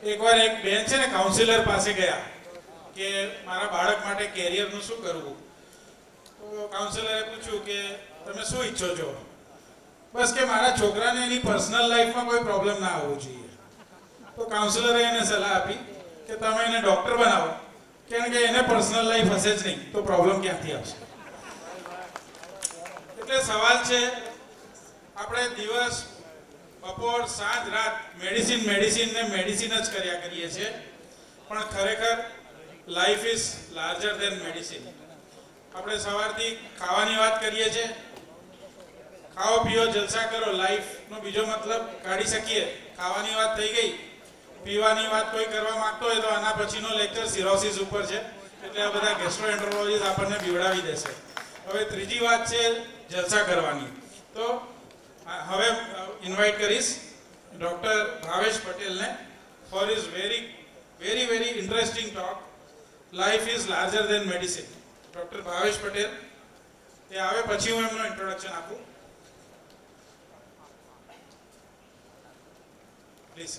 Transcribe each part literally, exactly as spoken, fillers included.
એકવાર એક બેન છે ને કાઉન્સિલર પાસે ગયા કે મારા બાળક માટે કેરિયરનું શું કરવું. તો કાઉન્સિલરે પૂછ્યું કે તમે શું ઈચ્છો છો? બસ કે મારા છોકરાને એની પર્સનલ લાઈફમાં કોઈ પ્રોબ્લેમ ના આવવો જોઈએ. તો કાઉન્સિલરે એને સલાહ આપી કે તમે એને ડૉક્ટર બનાવો, કારણ કે એને પર્સનલ લાઈફ હશે જ નહીં તો પ્રોબ્લેમ ક્યાંથી આવશે. એટલે સવાલ છે, આપણે દિવસ બપોર સાંજ રાત મેડિસિન મેડિસિન ને મેડિસિન જ કર્યા કરીએ છીએ, પણ ખરેખર life is larger than medicine. આપણે સવારથી ખાવાની વાત કરીએ છીએ, ખાઓ પીઓ જલસા કરો, લાઈફનો બીજો મતલબ કાઢી શકીએ. ખાવાની વાત થઈ ગઈ, પીવાની વાત કોઈ કરવા માંગતો હોય તો આના પછીનો લેક્ચર સિરોસિસ ઉપર છે, એટલે આ બધા ગેસ્ટ્રોએન્ટરોલોજીસ્ટ આપણને બીવડાવી દેશે. હવે ત્રીજી વાત છે જલસા કરવાની. તો હવે ઇન્વાઇટ કરીશ ડૉક્ટર ભાવેશ પટેલને for is very very very interesting talk, life is larger than medicine. Doctor Bhavesh Patel એ આવે પછી હું એમનો ઇન્ટ્રોડક્શન આપું. પ્લીઝ.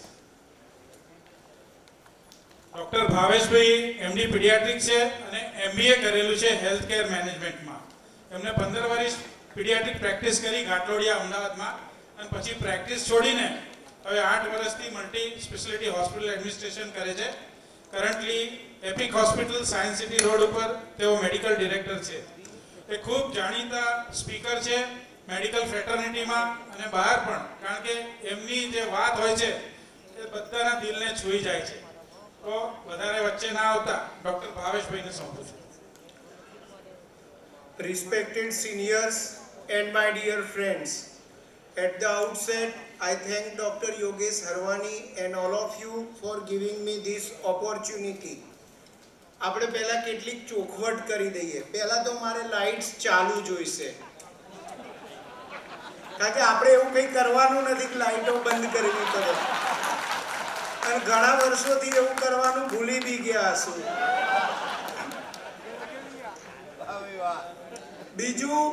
ડૉક્ટર ભાવેશભાઈ એમડી પીડિયાટ્રિક છે અને એમબીએ કરેલું છે હેલ્થ કેર મેનેજમેન્ટમાં. એમને પંદર વર્ષ પીડિયાટ્રિક પ્રેક્ટિસ કરી ઘાટલોડિયા અમદાવાદમાં, અને પછી પ્રેક્ટિસ છોડીને હવે આઠ વર્ષથી મલ્ટી સ્પેશિયાલિટી હોસ્પિટલ એડમિનિસ્ટ્રેશન કરે છે. Currently Epic hospital Science City road ઉપર તેઓ મેડિકલ ડિરેક્ટર છે. એ ખૂબ જાણીતા સ્પીકર છે મેડિકલ ફ્રેટર્નિટીમાં અને બહાર પણ, કારણ કે એમની જે વાત હોય છે એ બધાના દિલને છૂઈ જાય છે. તો વધારે વચ્ચે ના આવતા ડૉક્ટર ભાવેશભાઈને સોંપું છું. Respected seniors and my dear friends, at the outset I thank Doctor Yogesh Harwani and all of you for giving me this opportunity. આપણે પહેલા કેટલીક ચોખવટ કરી દઈએ. પહેલા તો મારે લાઇટ્સ ચાલુ જોઈશે, કારણ કે આપણે એવું કંઈ કરવાનું નથી કે લાઇટો બંધ કરવી પડે, અને ઘણા વર્ષોથી એવું કરવાનું ભૂલી બી ગયા હશું. બીજું,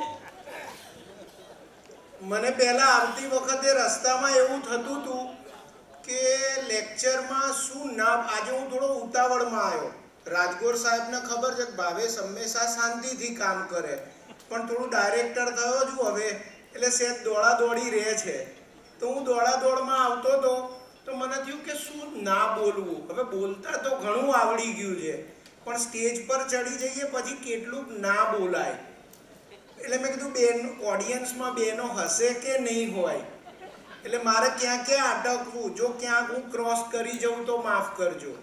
મને પહેલા આવતી વખતે રસ્તામાં એવું થતું હતું કે લેક્ચરમાં શું નામ, આજે હું થોડો ઉતાવળમાં આવ્યો. રાજગોર સાહેબને ખબર છે કે ભાવેશ હંમેશા શાંતિથી કામ કરે, પણ થોડું ડાયરેક્ટર થયો છું હવે, એટલે સેજ દોડા દોડી રહે છે. તો હું દોડા દોડમાં આવતો હતો તો મને થયું કે શું ના બોલવું. હવે બોલતા તો ઘણું આવડી ગયું છે, પણ સ્ટેજ પર ચડી જઈએ પછી કેટલું ના બોલાય. એટલે મેં કીધું બેન ઓડિયન્સમાં બેનો હશે કે નહીં હોય, એટલે મારે ક્યાં ક્યાં અટકવું, જો ક્યાંક હું ક્રોસ કરી જાઉં તો માફ કરજો.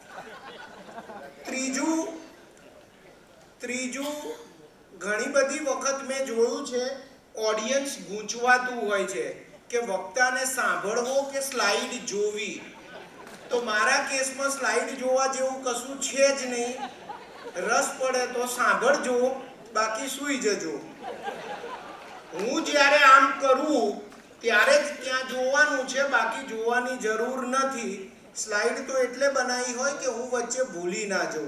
ત્રીજું ત્રીજું ઘણી બધી વખત મેં જોયું છે ઓડિયન્સ ગૂંચવાતું હોય છે કે વક્તાને સાંભળવો કે સ્લાઇડ જોવી. તો મારા કેસમાં સ્લાઇડ જોવા જેવું કશું છે જ નહીં. રસ પડે તો સાંભળજો, બાકી સૂઈ જજો. હું જ્યારે આમ કરું ત્યારે જ ત્યાં જોવાનું છે, બાકી જોવાની જરૂર નથી. સ્લાઇડ તો એટલે બનાવી હોય કે હું વચ્ચે ભૂલી ના જાઉં.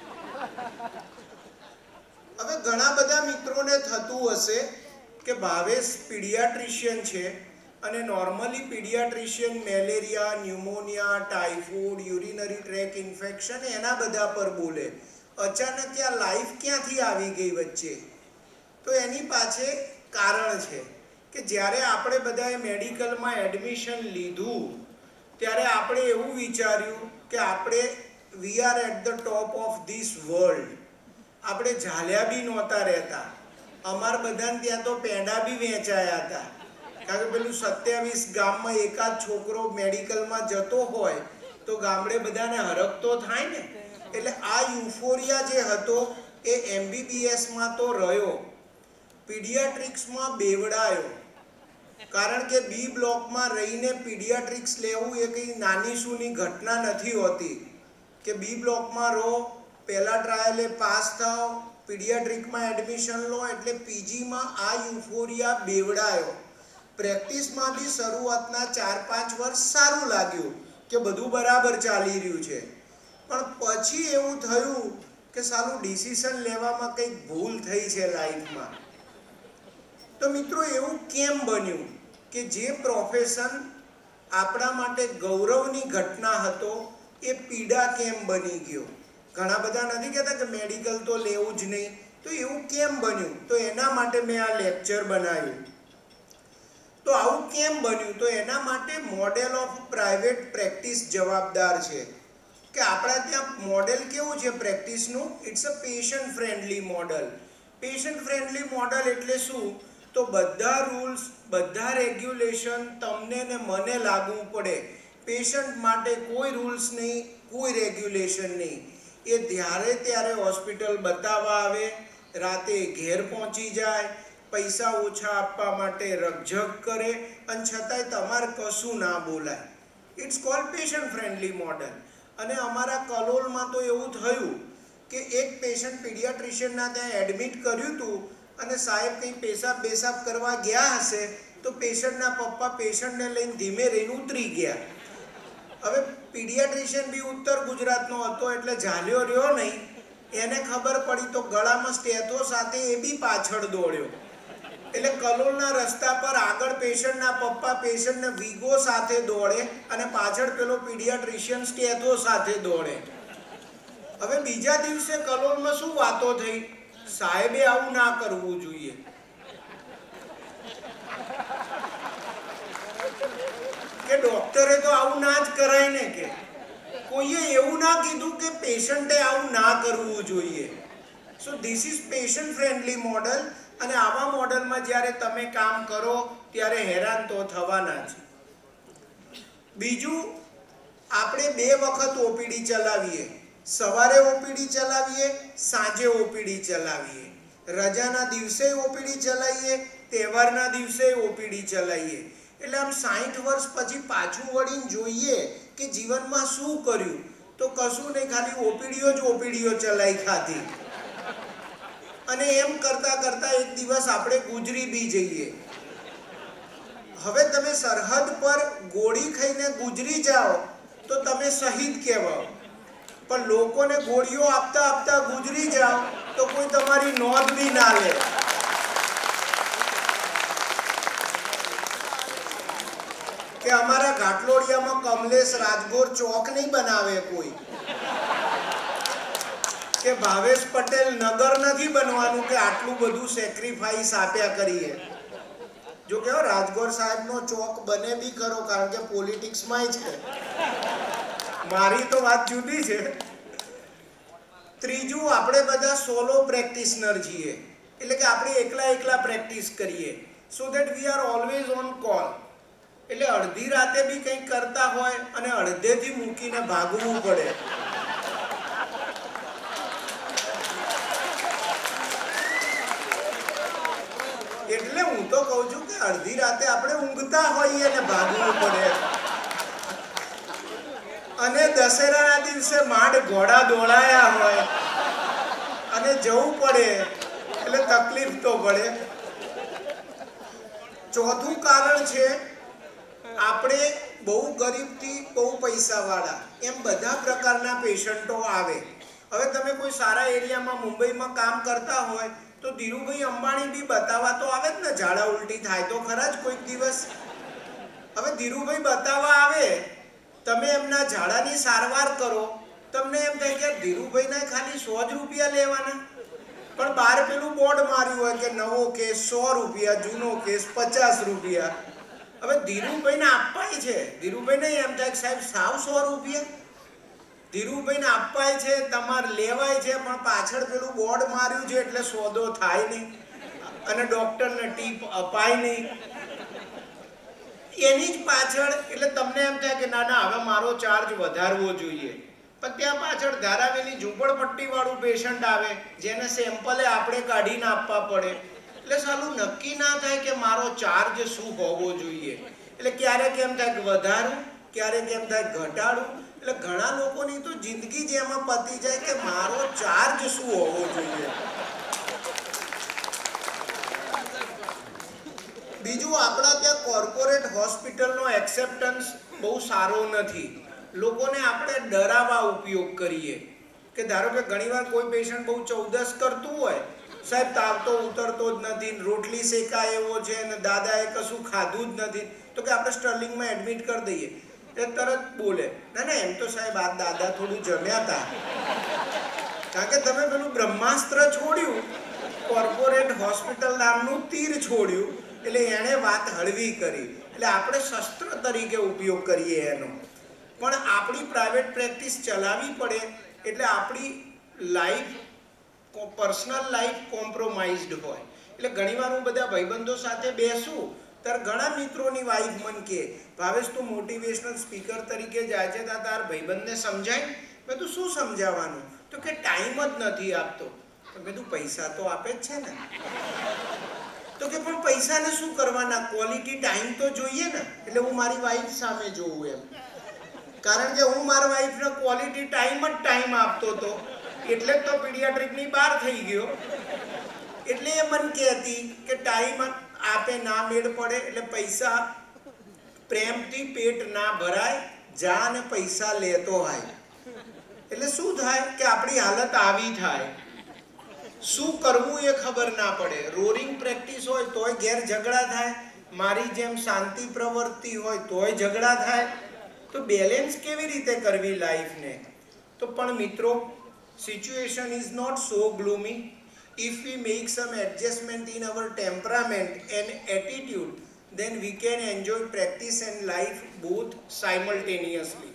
હવે ઘણા બધા મિત્રોને થતું હશે કે ભાવેશ પીડિયાટ્રિશિયન છે, અને normally pediatrician malaria, pneumonia, typhoid, urinary tract infection એના બધા પર બોલે. અચાનક ત્યાં લાઈફ ક્યાંથી આવી ગઈ વચ્ચે? તો એની પાછે કારણ છે કે જ્યારે આપણે બધાએ મેડિકલમાં એડમિશન લીધું ત્યારે આપણે એવું વિચાર્યું કે આપણે we are at the top of this world. આપણે ઝાલ્યા બી નહોતા રહેતા. અમારા બધાને ત્યાં તો પેંડા બી વેચાયા હતા, કારણ કે પેલું સત્યાવીસ ગામમાં એકાદ છોકરો મેડિકલમાં જતો હોય તો ગામડે બધાને હરખ તો થાય ને. એટલે આ યુફોરિયા જે હતો એ એમબીબીએસમાં તો રહ્યો, પીડિયાટ્રિક્સમાં બેવડાયો. કારણ કે બી બ્લોકમાં રહીને પીડિયાટ્રિક્સ લેવું એ કંઈ નાની સૂની ઘટના નથી હોતી કે બી બ્લોકમાં રહો, પહેલા ટ્રાયલે પાસ થાઓ, પીડિયાટ્રિકમાં એડમિશન લો, એટલે પીજીમાં આ યુફોરિયા બેવડાયો. પ્રેક્ટિસમાં બી શરૂઆતના ચાર પાંચ વર્ષ સારું લાગ્યું કે બધું બરાબર ચાલી રહ્યું છે, પણ પછી એવું થયું કે સારું ડિસિઝન લેવામાં કંઈક ભૂલ થઈ છે લાઈફમાં. તો મિત્રો એવું કેમ બન્યું કે જે પ્રોફેશન આપણા માટે ગૌરવની ઘટના હતો એ પીડા કેમ બની ગયો. ઘણા બધા નથી કહેતા કે મેડિકલ તો લેવું જ નહીં, તો એવું કેમ બન્યું? તો એના માટે મેં આ લેક્ચર બનાવ્યું. તો આવું કેમ બન્યું? તો એના માટે મોડેલ ઓફ પ્રાઇવેટ પ્રેક્ટિસ જવાબદાર છે કે આપણા ત્યાં મોડેલ કેવું છે પ્રેક્ટિસનું? It's a patient friendly model. Patient friendly model એટલે શું? તો બધા રૂલ્સ, બધા રેગ્યુલેશન તમને ને મને લાગુ પડે. પેશન્ટ માટે કોઈ રૂલ્સ નહીં, કોઈ રેગ્યુલેશન નહીં. એ ત્યારે ત્યારે હોસ્પિટલ બતાવવા આવે, રાતે ઘેર પહોંચી જાય, પૈસા ઓછા આપવા માટે રકઝક કરે, અને છતાંય તમારે કશું ના બોલાય. It's called patient friendly model. અને અમારા કલોલમાં તો એવું થયું કે એક પેશન્ટ પીડિયાટ્રિશિયનના ત્યાં એડમિટ કર્યું હતું, અને સાહેબ કંઈ પેશાબ બેસાબ કરવા ગયા હશે તો પેશન્ટના પપ્પા પેશન્ટને લઈને ધીમે રહીને ઉતરી ગયા. હવે પીડિયાટ્રિશિયન બી ઉત્તર ગુજરાતનો હતો એટલે ઝાલ્યો રહ્યો નહીં. એને ખબર પડી તો ગળામાં સ્ટેથો સાથે એ બી પાછળ દોડ્યો. એટલે કલોલના રસ્તા પર આગળ પેશન્ટના પપ્પા પેશન્ટને વીગો સાથે દોડે, અને પાછળ પેલો પીડિયાટ્રિશિયન સ્ટેથો સાથે દોડે. હવે બીજા દિવસે કલોલમાં શું વાતો થઈ? સાહેબે આવું ના કરવું જોઈએ. કે ડોક્ટરે તો આવું ના જ કરાય ને. કે કોઈએ એવું ના કીધું કે પેશન્ટે આવું ના કરવું જોઈએ. So this is patient friendly model. અને આવા મોડલમાં જ્યારે તમે કામ કરો ત્યારે હેરાન તો થવાના જ. બીજું, આપણે બે વખત ઓપીડી ચલાવીએ. સવારે ઓપીડી ચલાવીએ, સાંજે ઓપીડી ચલાવીએ. રજાના દિવસે ઓપીડી ચલાવીએ, તહેવારના દિવસે ઓપીડી ચલાવીએ. એટલે આમ સાઠ વર્ષ પછી પાછું વળીને જોઈએ કે જીવનમાં શું કર્યું, તો કશું નહીં, ખાલી ઓપીડીઓ જ ઓપીડીઓ ચલાવી ખાધી. અને એમ કરતા કરતા એક દિવસ આપણે ગુજરી બી જઈએ. હવે તમે સરહદ પર ગોળી ખાઈને ગુજરી જાઓ તો તમે શહીદ કહેવાઓ, પણ લોકોને ગોળીઓ આપતા આપતા ગુજરી જાઓ તો કોઈ તમારી નોંધ બી ના લે. કે અમારા ઘાટલોડિયામાં કમલેશ રાજગોર ચોક નહીં બનાવે કોઈ, કે ભાવેશ પટેલ નગર નથી બનવાનું કે આટલું બધું સેક્રિફાઈસ આપ્યા કરીએ. જો કે રાજગોર સાહેબનો ચોક બને બી ખરો, કારણ કે પોલિટિક્સમાં છે. મારી તો વાત જુદી છે. ત્રીજું, આપણે બધા સોલો પ્રેક્ટિશનર છીએ, એટલે કે આપણે એકલા એકલા પ્રેક્ટિસ કરીએ. So that we are always on call. એટલે અડધી રાતે બી કંઈક કરતા હોય અને અડધેથી મૂકીને ભાગવું પડે. એટલે હું તો કહું છું કે અડધી રાતે આપણે ઊંઘતા હોઈએ ને ભાગવું પડે. અને દશેરાના દિવસે માંડ ઘોડા દોડાયા હોય અને જવું પડે એટલે તકલીફ તો પડે. ચોથું કારણ છે, આપણે બહુ ગરીબથી બહુ પૈસાવાળા એમ બધા પ્રકારના પેશન્ટો આવે. હવે તમે કોઈ સારા એરિયામાં મુંબઈમાં કામ કરતા હોય તો ધીરુભાઈ અંબાણી બી બતાવવા તો આવે જ ને. ઝાડા ઉલટી થાય તો ખરા જ કોઈક દિવસ. હવે ધીરુભાઈ બતાવવા આવે, તમે એમના ઝાડાની સારવાર કરો, તમને એમ થાય કે ધીરુભાઈના ખાલી સો જ રૂપિયા લેવાના, પણ બહાર પેલું બોર્ડ માર્યું હોય કે નવો કેસ સો રૂપિયા, જૂનો કેસ પચાસ રૂપિયા. હવે ધીરુભાઈને આપવાય છે, ધીરુભાઈને એમ થાય કે સાહેબ સાવ સો રૂપિયા. ધીરુભાઈને આપવાય છે, તમારે લેવાય છે, પણ પાછળ પેલું બોર્ડ માર્યું છે એટલે સોદો થાય નહીં અને ડોક્ટરને ટીપ અપાય નહીં. એની જ પાછળ એટલે તમને એમ થાય કે ના ના હવે મારો ચાર્જ વધારવો જોઈએ. પણ ત્યાં પાછળ ધારાવેલી ઝૂંપડપટ્ટી વાળું પેશન્ટ આવે જેને સેમ્પલે આપણે કાઢીને આપવા પડે. એટલે સાલું નક્કી ના થાય કે મારો ચાર્જ શું હોવો જોઈએ. એટલે ક્યારેક એમ થાય કે વધારું, ક્યારેક એમ થાય ઘટાડું. એટલે ઘણા લોકોની તો જિંદગી જ એમાં પતી જાય કે મારો ચાર્જ શું હોવો જોઈએ. બીજું, આપણા ત્યાં કોર્પોરેટ હોસ્પિટલનો એક્સેપ્ટન્સ બહુ સારો નથી. લોકોને આપણે ડરાવવા ઉપયોગ કરીએ કે ધારો કે ઘણીવાર કોઈ પેશન્ટ બહુ ચૌદસ કરતું હોય સાહેબ તાવ તો ઉતરતો જ નથી, રોટલી શેકાય એવો છે ને દાદાએ કશું ખાધું જ નથી, તો કે આપણે સ્ટર્લિંગમાં એડમિટ કરી દઈએ. એ તરત બોલે, ના ના એમ તો સાહેબ આ દાદા થોડું જમ્યા હતા, કારણ કે તમે પેલું બ્રહ્માસ્ત્ર છોડ્યું, કોર્પોરેટ હોસ્પિટલ નામનું તીર છોડ્યું, એટલે એણે વાત હળવી કરી, એટલે આપણે શસ્ત્ર તરીકે ઉપયોગ કરીએ એનો. પણ આપણી પ્રાઇવેટ પ્રેક્ટિસ ચલાવવી પડે એટલે આપણી લાઈફ, પર્સનલ લાઈફ કોમ્પ્રોમાઇઝડ હોય. એટલે ઘણીવાર હું બધા ભાઈબંધો સાથે બેસું ત્યારે ઘણા મિત્રોની વાઈફ મને કહે, ભાવેશ તું મોટિવેશનલ સ્પીકર તરીકે જાય છે ત્યાં તાર ભાઈબંધને સમજાય. મેં તું શું સમજાવવાનું? તો કે ટાઈમ જ નથી આપતો. તો મેં તું પૈસા તો આપે જ છે ને. તો કે પણ પૈસાને શું કરવાના, ક્વોલિટી ટાઈમ તો જોઈએ ને. એટલે હું મારી વાઈફ સામે જોઉં એમ, કારણ કે હું મારા વાઈફને ક્વોલિટી ટાઈમ જ ટાઈમ આપતો હતો, એટલે જ તો પીડિયાટ્રિકની બહાર થઈ ગયો. એટલે એ મને કહેતી કે ટાઈમ આપે ના મેળ પડે એટલે પૈસા પ્રેમથી પેટ ના ભરાય, જા ને પૈસા લેતો હોય. એટલે શું થાય કે આપણી હાલત આવી થાય, શું કરવું એ ખબર ના પડે. રોરિંગ પ્રેક્ટિસ હોય તોય ઘેર ઝઘડા થાય, મારી જેમ શાંતિ પ્રવૃત્તિ હોય તોય ઝઘડા થાય. તો બેલેન્સ કેવી રીતે કરવી લાઈફને? તો પણ મિત્રો, situation is not so gloomy. If we make some adjustment in our temperament and attitude, then we can enjoy practice and life both simultaneously.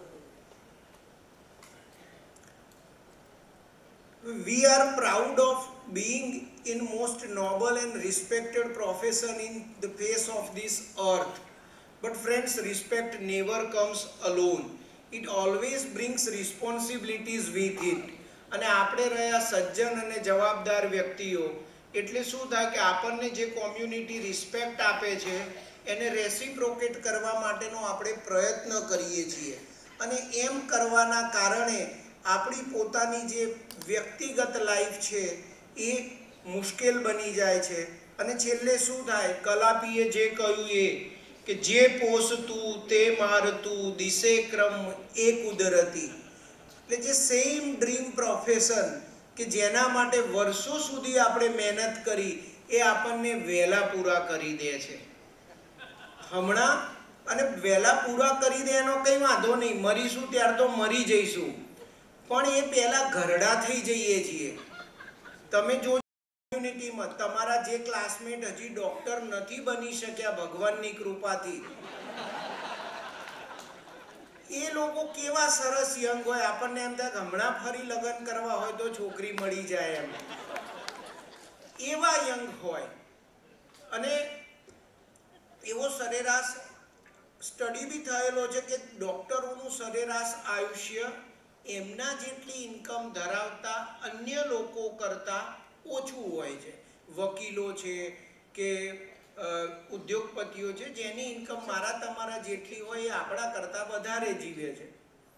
We are proud of being in most noble and respected profession in the face of this earth. But friends, respect never comes alone. It always brings responsibilities with it. અને આપણે રહ્યા સજ્જન અને જવાબદાર વ્યક્તિઓ, એટલે શું થાય કે આપણને જે કોમ્યુનિટી રિસ્પેક્ટ આપે છે એને રેસિપ્રોકેટ કરવા માટેનો આપણે પ્રયત્ન કરીએ છીએ. અને એમ કરવાના કારણે આપણી પોતાની જે વ્યક્તિગત લાઈફ છે એ મુશ્કેલ બની જાય છે. અને છેલ્લે શું થાય, કલાપીએ જે કહ્યું એ કે જે પોષતું તે મારતું દિશે ક્રમ એ કુદરતી. એટલે જે સેમ ડ્રીમ પ્રોફેશન કે જેના માટે વર્ષો સુધી આપણે મહેનત કરી એ આપણને વહેલા પૂરા કરી દે છે હમણાં. અને વહેલા પૂરા કરી દે એનો કંઈ વાંધો નહીં, મરીશું ત્યાર તો મરી જઈશું, પણ એ પહેલાં ઘરડા થઈ જઈએ છીએ. તમે જો કોમ્યુનિટીમાં તમારા જે ક્લાસમેટ હજી ડૉક્ટર નથી બની શક્યા ભગવાનની કૃપાથી, એ લોકો કેવા સરસ યંગ હોય, આપણને એમ થાય હમણાં ફરી લગ્ન કરવા હોય તો છોકરી મળી જાય એમ, એવા યંગ હોય. અને એવો સરેરાશ સ્ટડી બી થયેલો છે કે ડૉક્ટરોનું સરેરાશ આયુષ્ય એમના જેટલી ઇન્કમ ધરાવતા અન્ય લોકો કરતાં ઓછું હોય છે. વકીલો છે કે ઉદ્યોગપતિઓ છે જેની ઇન્કમ મારા તમારા જેટલી હોય એ આપણા કરતાં વધારે જીવે છે.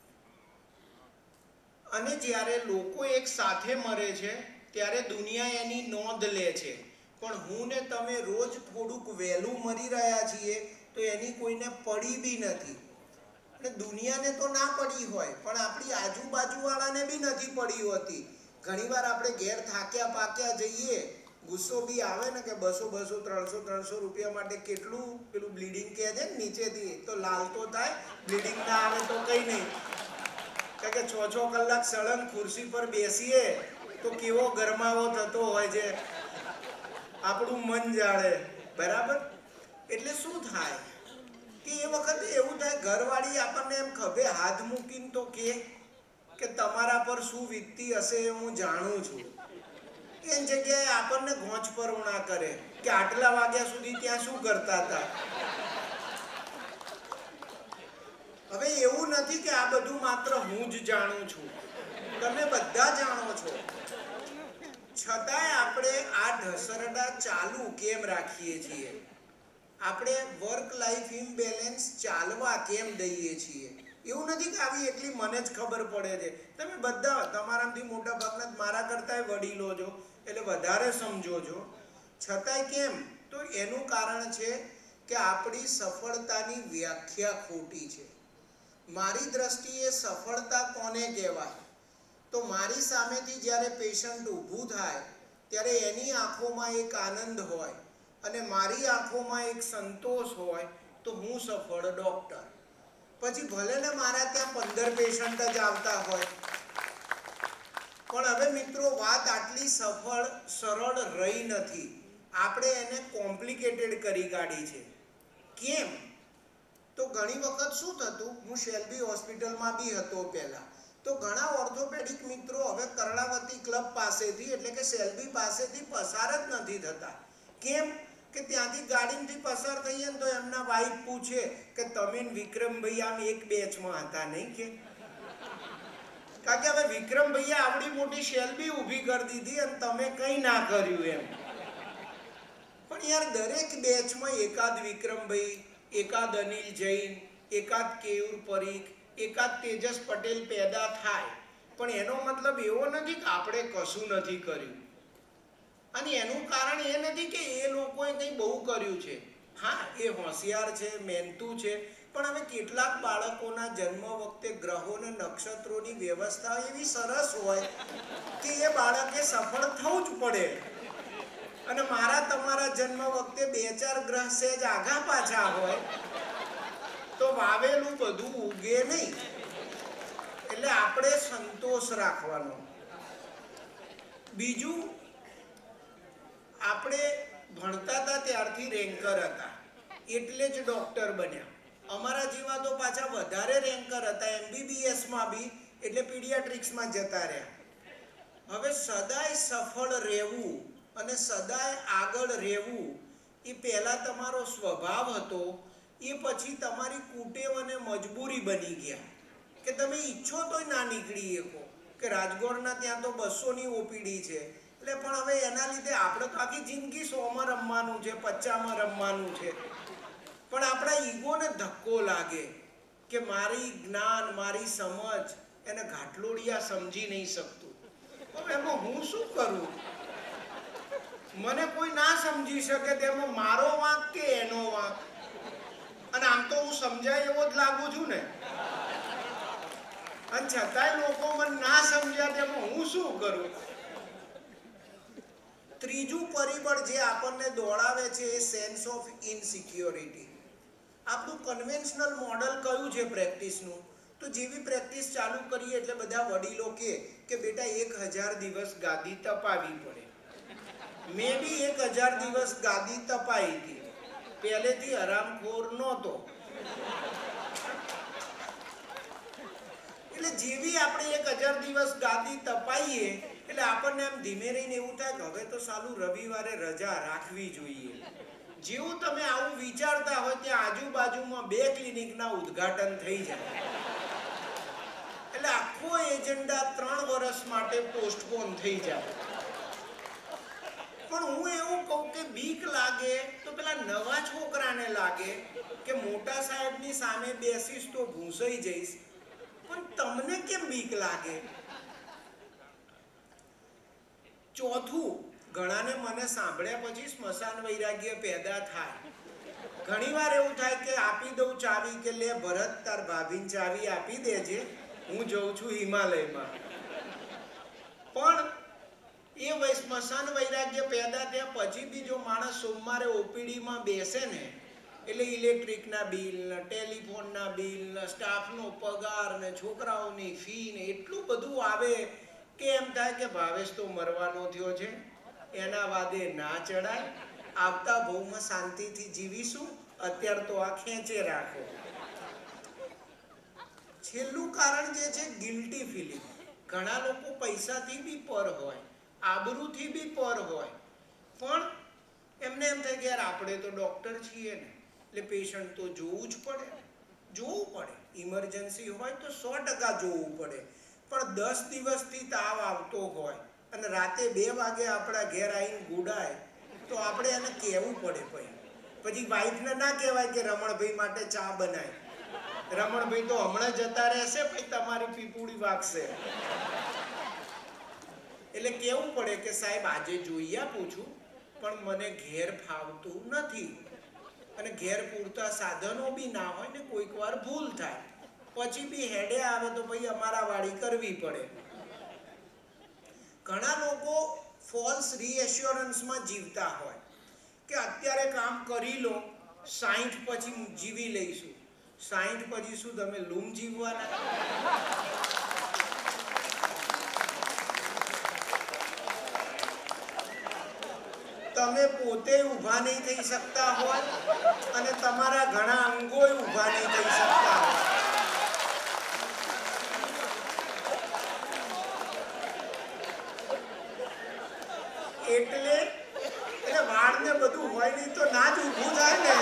અને જ્યારે લોકો એક સાથે મરે છે ત્યારે દુનિયા એની નોંધ લે છે. પણ હું ને તમે રોજ થોડુંક વહેલું મરી રહ્યા છીએ તો એની કોઈને પડી બી નથી. અને દુનિયાને તો ના પડી હોય પણ આપણી આજુબાજુવાળાને બી નથી પડી હોતી. ઘણીવાર આપણે ઘેર થાક્યા પાક્યા જઈએ, ગુસ્સો બી આવે ને કે બસો બસો ત્રણસો ત્રણસો રૂપિયા માટે કેટલું પેલું બ્લીડિંગ કહે છે ને નીચેથી, તો લાલ તો થાય, બ્લીડિંગ ના આવે તો કંઈ નહીં. કારણ કે છ છ કલાક સળંગ ખુરશી પર બેસીએ તો કેવો ગરમાવો થતો હોય છે, આપણું મન જાળે, બરાબર. એટલે શું થાય કે એ વખતે એવું થાય, ઘરવાળી આપણને એમ ખભે હાથ મૂકીને તો કહે કે તમારા પર શું વીતતી હશે એ હું જાણું છું. એની જગ્યાએ આપણને ઘોંચ પરવણા કરે કે આટલા વાગ્યા સુધી ત્યાં શું કરતા હતા. હવે એવું નથી કે આ બધું માત્ર હું જ જાણું છું, તમે બધા જાણો છો. છતાંય આપણે આ ઢસરડા ચાલુ કેમ રાખીએ છીએ? આપણે વર્ક લાઈફ ઇમ્બેલેન્સ ચાલવા કેમ દઈએ છીએ? એવું નથી કે આવી એટલી મને જ ખબર પડે છે. તમે બધા તમારામાંથી મોટા ભાગના મારા કરતાંય વડીલો છો એટલે વધારે સમજો છો. છતાંય કેમ? તો એનું કારણ છે કે આપણી સફળતાની વ્યાખ્યા ખોટી છે. મારી દ્રષ્ટિએ સફળતા કોને કહેવાય? તો મારી સામેથી જ્યારે પેશન્ટ ઊભું થાય ત્યારે એની આંખોમાં એક આનંદ હોય અને મારી આંખોમાં એક સંતોષ હોય તો હું સફળ ડૉક્ટર. પછી ભલે ને મારા ત્યાં પંદર પેશન્ટ જ આવતા હોય, પણ હવે મિત્રો વાત આટલી સફળ સરળ રહી નથી. આપણે એને કોમ્પ્લિકેટેડ કરી કાઢી છે. કેમ? તો ઘણી વખત શું થતું, હું શેલ્બી હોસ્પિટલમાં બી હતો પહેલાં, તો ઘણા ઓર્થોપેડિક મિત્રો હવે કર્ણાવતી ક્લબ પાસેથી એટલે કે શેલ્બી પાસેથી પસાર જ નથી થતા. કેમ કે ત્યાંથી ગાડીમાંથી પસાર થઈએ ને તો એમના વાઈફ પૂછે કે તમે વિક્રમભાઈ આમ એક બેચમાં હતા નહીં? કે કારણ કે હવે વિક્રમભાઈએ આવડી મોટી શેલ્બી ઊભી કરી દીધી અને તમે કંઈ ના કર્યું એમ. પણ યાર દરેક બેચમાં એકાદ વિક્રમભાઈ, એકાદ અનિલ જૈન, એકાદ કેયુર પરીખ, એકાદ તેજસ પટેલ પેદા થાય, પણ એનો મતલબ એવો નથી કે આપણે કશું નથી કર્યું. અને એનું કારણ એ નથી કે એ લોકોએ કંઈ બહુ કર્યું છે. હા, એ હોશિયાર છે, મહેનતુ છે, પણ હવે કેટલાક બાળકોના જન્મ વખતે ગ્રહો અને નક્ષત્રોની વ્યવસ્થા એવી સરસ હોય કે એ બાળકે સફળ થવું જ પડે. અને મારા તમારા જન્મ વખતે બે ચાર ગ્રહ સહેજ આઘા પાછા હોય તો વાવેલું બધું ઉગે નહીં. એટલે આપણે સંતોષ રાખવાનો. બીજું, આપણે ભણતા હતા ત્યારથી રેન્કર હતા એટલે જ ડૉક્ટર બન્યા. અમારા જેવા તો પાછા વધારે રેન્કર હતા એમબીબીએસમાં બી, એટલે પીડિયાટ્રિક્સમાં જતા રહ્યા. હવે સદાય સફળ રહેવું અને સદાય આગળ રહેવું એ પહેલાં તમારો સ્વભાવ હતો, એ પછી તમારી કુટેવ અને મજબૂરી બની ગયા કે તમે ઈચ્છો તોય ના નીકળી શકો કે રાજગોરના ત્યાં તો બસોની ઓપીડી છે. એટલે પણ હવે એના લીધે આપણે તો આખી જિંદગી સોમાં રમવાનું છે, પચામાં રમવાનું છે, પણ આપણા ઈગોને ધક્કો લાગે કે મારી જ્ઞાન, મારી સમજ એને ઘાટલોડિયા સમજી નહીં શકતું. હવે એમાં હું શું કરું? મને કોઈ ના સમજી શકે તેમાં મારો વાંક કે એનો વાંક? અને આમ તો હું સમજાય એવો જ લાગુ છું ને, અને છતાંય લોકો મને ના સમજ્યા તેમાં હું શું કરું? ત્રીજું પરિબળ જે આપણને દોડાવે છે એ સેન્સ ઓફ ઇનસિક્યોરિટી. આપણું કન્વેન્શનલ મોડલ કયું છે પ્રેક્ટિસનું? તો જેવી પ્રેક્ટિસ ચાલુ કરીએ એટલે બધા વડીલો કહે કે બેટા એક હજાર દિવસ ગાદી તપાવી પડે. મેં બી એક હજાર દિવસ ગાદી તપાઈ હતી, પહેલેથી હરામખોર નહોતો. એટલે જેવી આપણે એક હજાર દિવસ ગાદી તપાઈએ એટલે આપણને આમ ધીમે રહીને એવું થાય કે હવે તો સાલું રવિવારે રજા રાખવી જોઈએ. જેવું તમે આવું વિચારતા હોય ત્યાં આજુબાજુમાં બે ક્લિનિકના ઉદ્ઘાટન થઈ જાય. એટલે આખો એજન્ડા ત્રણ વર્ષ માટે પોસ્ટપોન થઈ જાય. પણ હું એવું કહું કે બીક લાગે તો પેલા નવા છોકરાને લાગે કે મોટા સાહેબની સામે બેસીશ તો ભૂંસાઈ જઈશ, પણ તમને કેમ બીક લાગે? ચોથું, ઘણાને મને સાંભળ્યા પછી સ્મશાન વૈરાગ્ય પેદા થાય. ઘણીવાર એવું થાય કે આપી દઉં ચાવી કે લે ભરત તાર ભાભીને ચાવી આપી દેજે, હું જઉં છું હિમાલયમાં. પણ એ વય સ્મશાન વૈરાગ્ય પેદા થયા પછી બી જો માણસ સોમવારે ઓપીડીમાં બેસે ને એટલે ઇલેક્ટ્રિકના બિલ ને, ટેલિફોનના બિલ ને, સ્ટાફનો પગાર ને, છોકરાઓની ફી ને એટલું બધું આવે કે એમ થાય કે ભાવેશ તો મરવાનો થયો છે, એના વાદે ના ચડાય, આવતા ભવમાં શાંતિથી જીવીશું, અત્યારે તો આ ખેંચે રાખો. છેલ્લું કારણ જે છે ગિલ્ટી ફિલિંગ. ઘણા લોકો પૈસાથી બી પર હોય, આબરૂથી બી પર હોય, પણ એમને એમ થાય કે યાર આપણે તો ડૉક્ટર છીએ ને એટલે પેશન્ટ તો જોવું જ પડે. જોવું પડે, ઇમરજન્સી હોય તો સો ટકા જોવું પડે. પણ દસ દિવસથી તાવ આવતો હોય અને રાતે બે વાગે આપણા ઘેર આવીને ગુડાય તો આપણે એને કહેવું પડે. પછી પછી વાઈફને ના કહેવાય કે રમણભાઈ માટે ચા બનાય, રમણભાઈ તો હમણાં જતા રહેશે, પછી તમારી પીપુડી વાગશે. એટલે કેવું પડે કે સાહેબ આજે જોઈ આપું છું પણ મને ઘેર ફાવતું નથી. અને ઘેર પૂરતા સાધનો બી ના હોય ને કોઈક વાર ભૂલ થાય, પછી બી હેડે આવે તો ભાઈ અમારા વાળી કરવી પડે. ઘણા લોકો ફોલ્સ રીએશ્યોરન્સમાં જીવતા હોય કે અત્યારે કામ કરી લો, સાઠ પછી જીવી લઈશું. સાઠ પછી શું તમે લૂમ જીવવાના? તમે પોતે ઊભા નહીં થઈ શકતા હોય અને તમારા ઘણા અંગો ઊભા નહીં થઈ શકતા હોય. એટલે એટલે વાળ ને બધું હોય નહીં તો ના જ ઊભું થાય ને.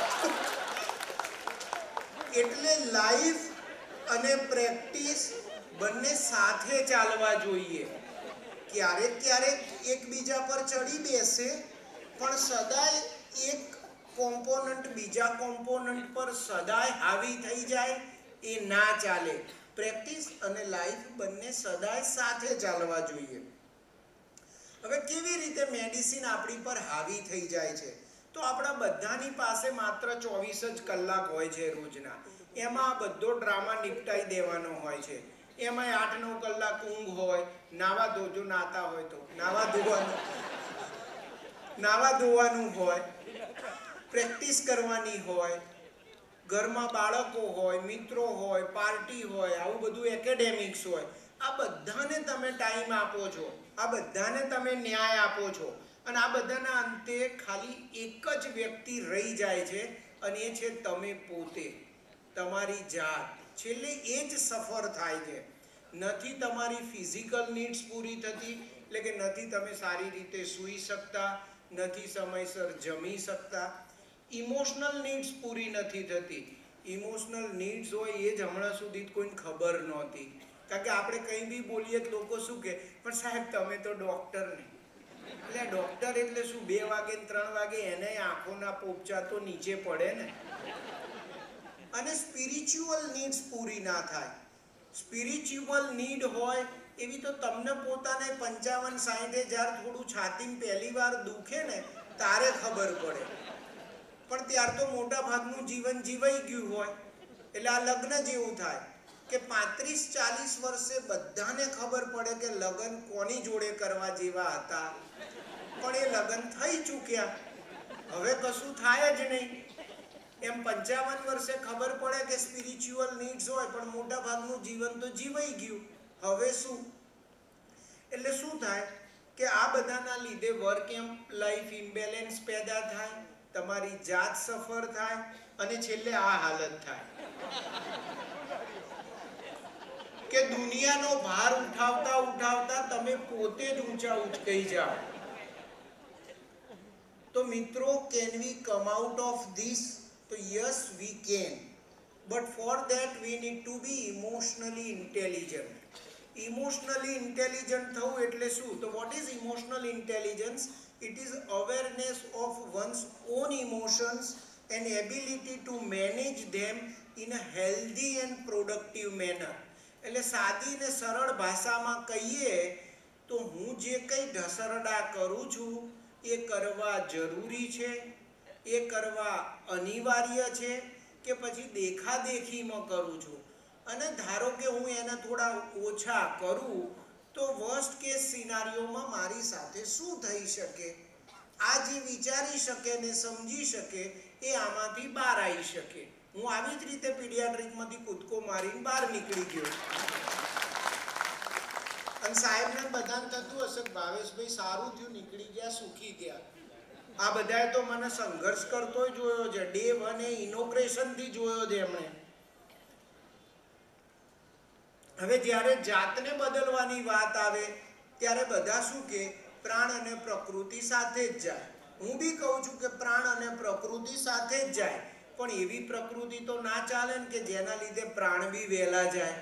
એટલે લાઈફ અને પ્રેક્ટિસ બંને સાથે ચાલવા જોઈએ. ક્યારેક ક્યારેક એકબીજા પર ચડી બેસે પણ સદાય એક કોમ્પોનન્ટ બીજા કોમ્પોનન્ટ પર સદાય હાવી થઈ જાય એ ના ચાલે. પ્રેક્ટિસ અને લાઈફ બંને સદાય સાથે ચાલવા જોઈએ. હવે કેવી રીતે મેડિસિન આપણી પર હાવી થઈ જાય છે? તો આપણા બધાની પાસે માત્ર ચોવીસ જ કલાક હોય છે રોજના. એમાં બધો ડ્રામા નિપટાઈ દેવાનો હોય છે. એમાં આઠ નવ કલાક ઊંઘ હોય, નાવા ધોજો નાતા હોય તો નાવા ધોવાનું નાવા ધોવાનું હોય, પ્રેક્ટિસ કરવાની હોય, ઘરમાં બાળકો હોય, મિત્રો હોય, પાર્ટી હોય, આવું બધું એકેડેમિક્સ હોય. આ બધાને તમે ટાઈમ આપો છો, આ બધાને તમે ન્યાય આપો છો અને આ બધાના અંતે ખાલી એક જ વ્યક્તિ રહી જાય છે અને એ છે તમે પોતે, તમારી જાત. છેલ્લે એ જ સફર થાય છે. નથી તમારી ફિઝિકલ નીડ્સ પૂરી થતી, એટલે કે નથી તમે સારી રીતે સૂઈ શકતા, નથી સમયસર જમી શકતા. ઇમોશનલ નીડ્સ પૂરી નથી થતી. ઇમોશનલ નીડ્સ હોય એ જ હમણાં સુધી કોઈને ખબર નહોતી. કારણ કે આપણે કંઈ બી બોલીએ તો લોકો શું કહે, પણ સાહેબ તમે તો ડૉક્ટર નહીં. એટલે ડૉક્ટર એટલે શું, બે વાગે ત્રણ વાગે એને આંખોના પોપચા તો નીચે પડે ને. અને સ્પિરિચ્યુઅલ નીડ્સ પૂરી ના થાય. સ્પિરિચ્યુઅલ નીડ હોય એવી તો તમને પોતાને પંચાવન સાઠ હજાર થોડું છાતીમાં પહેલી વાર દુખે ને તારે ખબર પડે. પણ ત્યાર તો મોટા ભાગનું જીવન જીવાઈ ગયું હોય. એટલે આ લગ્ન જેવું થાય કે પાંત્રીસ ચાલીસ વર્ષે બધાને ખબર પડે કે લગ્ન કોની જોડે કરવા જેવા હતા, પણ એ લગ્ન થઈ ચૂક્યા, હવે કશું થાય જ નહીં. એમ પંચાવન વર્ષે ખબર પડે કે સ્પિરિચ્યુઅલ નીડ્સ હોય પણ મોટા ભાગનું જીવન તો જીવાઈ ગયું, હવે શું? એટલે શું થાય કે આ બધાના લીધે વર્ક એમ લાઈફ ઇમ્બેલેન્સ પેદા થાય, તમારી જાત સફર થાય અને છેલ્લે આ હાલત થાય કે દુનિયાનો ભાર ઉઠાવતા ઉઠાવતા તમે પોતે જ ઊંચા ઉચકાઈ જાઓ. તો મિત્રો, can we come out of this? તો yes we can, but for that we need to be emotionally intelligent. Emotionally intelligent થવું એટલે શું? તો what is emotional intelligence? It is awareness of one's own emotions and ability to manage them in a healthy and productive manner. એટલે સાદી ને સરળ ભાષામાં કહીએ તો હું જે કંઈ ઢસરડા કરું છું એ કરવા જરૂરી છે, એ કરવા અનિવાર્ય છે કે પછી દેખાદેખીમાં કરું છું? અને ધારો કે હું એને થોડા ઓછા કરું તો વર્સ્ટ કેસ સિનારીઓમાં મારી સાથે શું થઈ શકે? આ જે વિચારી શકે ને સમજી શકે એ આમાંથી બહાર આવી શકે. હું આવી જ રીતે પીડિયાટ્રિકમાંથી કૂદકો મારીને બહાર નીકળી ગયો. અને સાહેબને બધાને થતું હશે કે ભાવેશભાઈ સારું થયું, નીકળી ગયા, સુખી ગયા. આ બધાએ તો મને સંઘર્ષ કરતો જોયો છે. ડે વન એ ઇનોગ્રેશનથી જોયો છે એમણે. હવે જ્યારે જાતને બદલવાની વાત આવે ત્યારે બધા શું કે પ્રાણ અને પ્રકૃતિ સાથે જ જાય. હું બી કહું છું કે પ્રાણ અને પ્રકૃતિ સાથે જ જાય, પણ એવી પ્રકૃતિ તો ના ચાલે ને કે જેના લીધે પ્રાણ બી વહેલા જાય.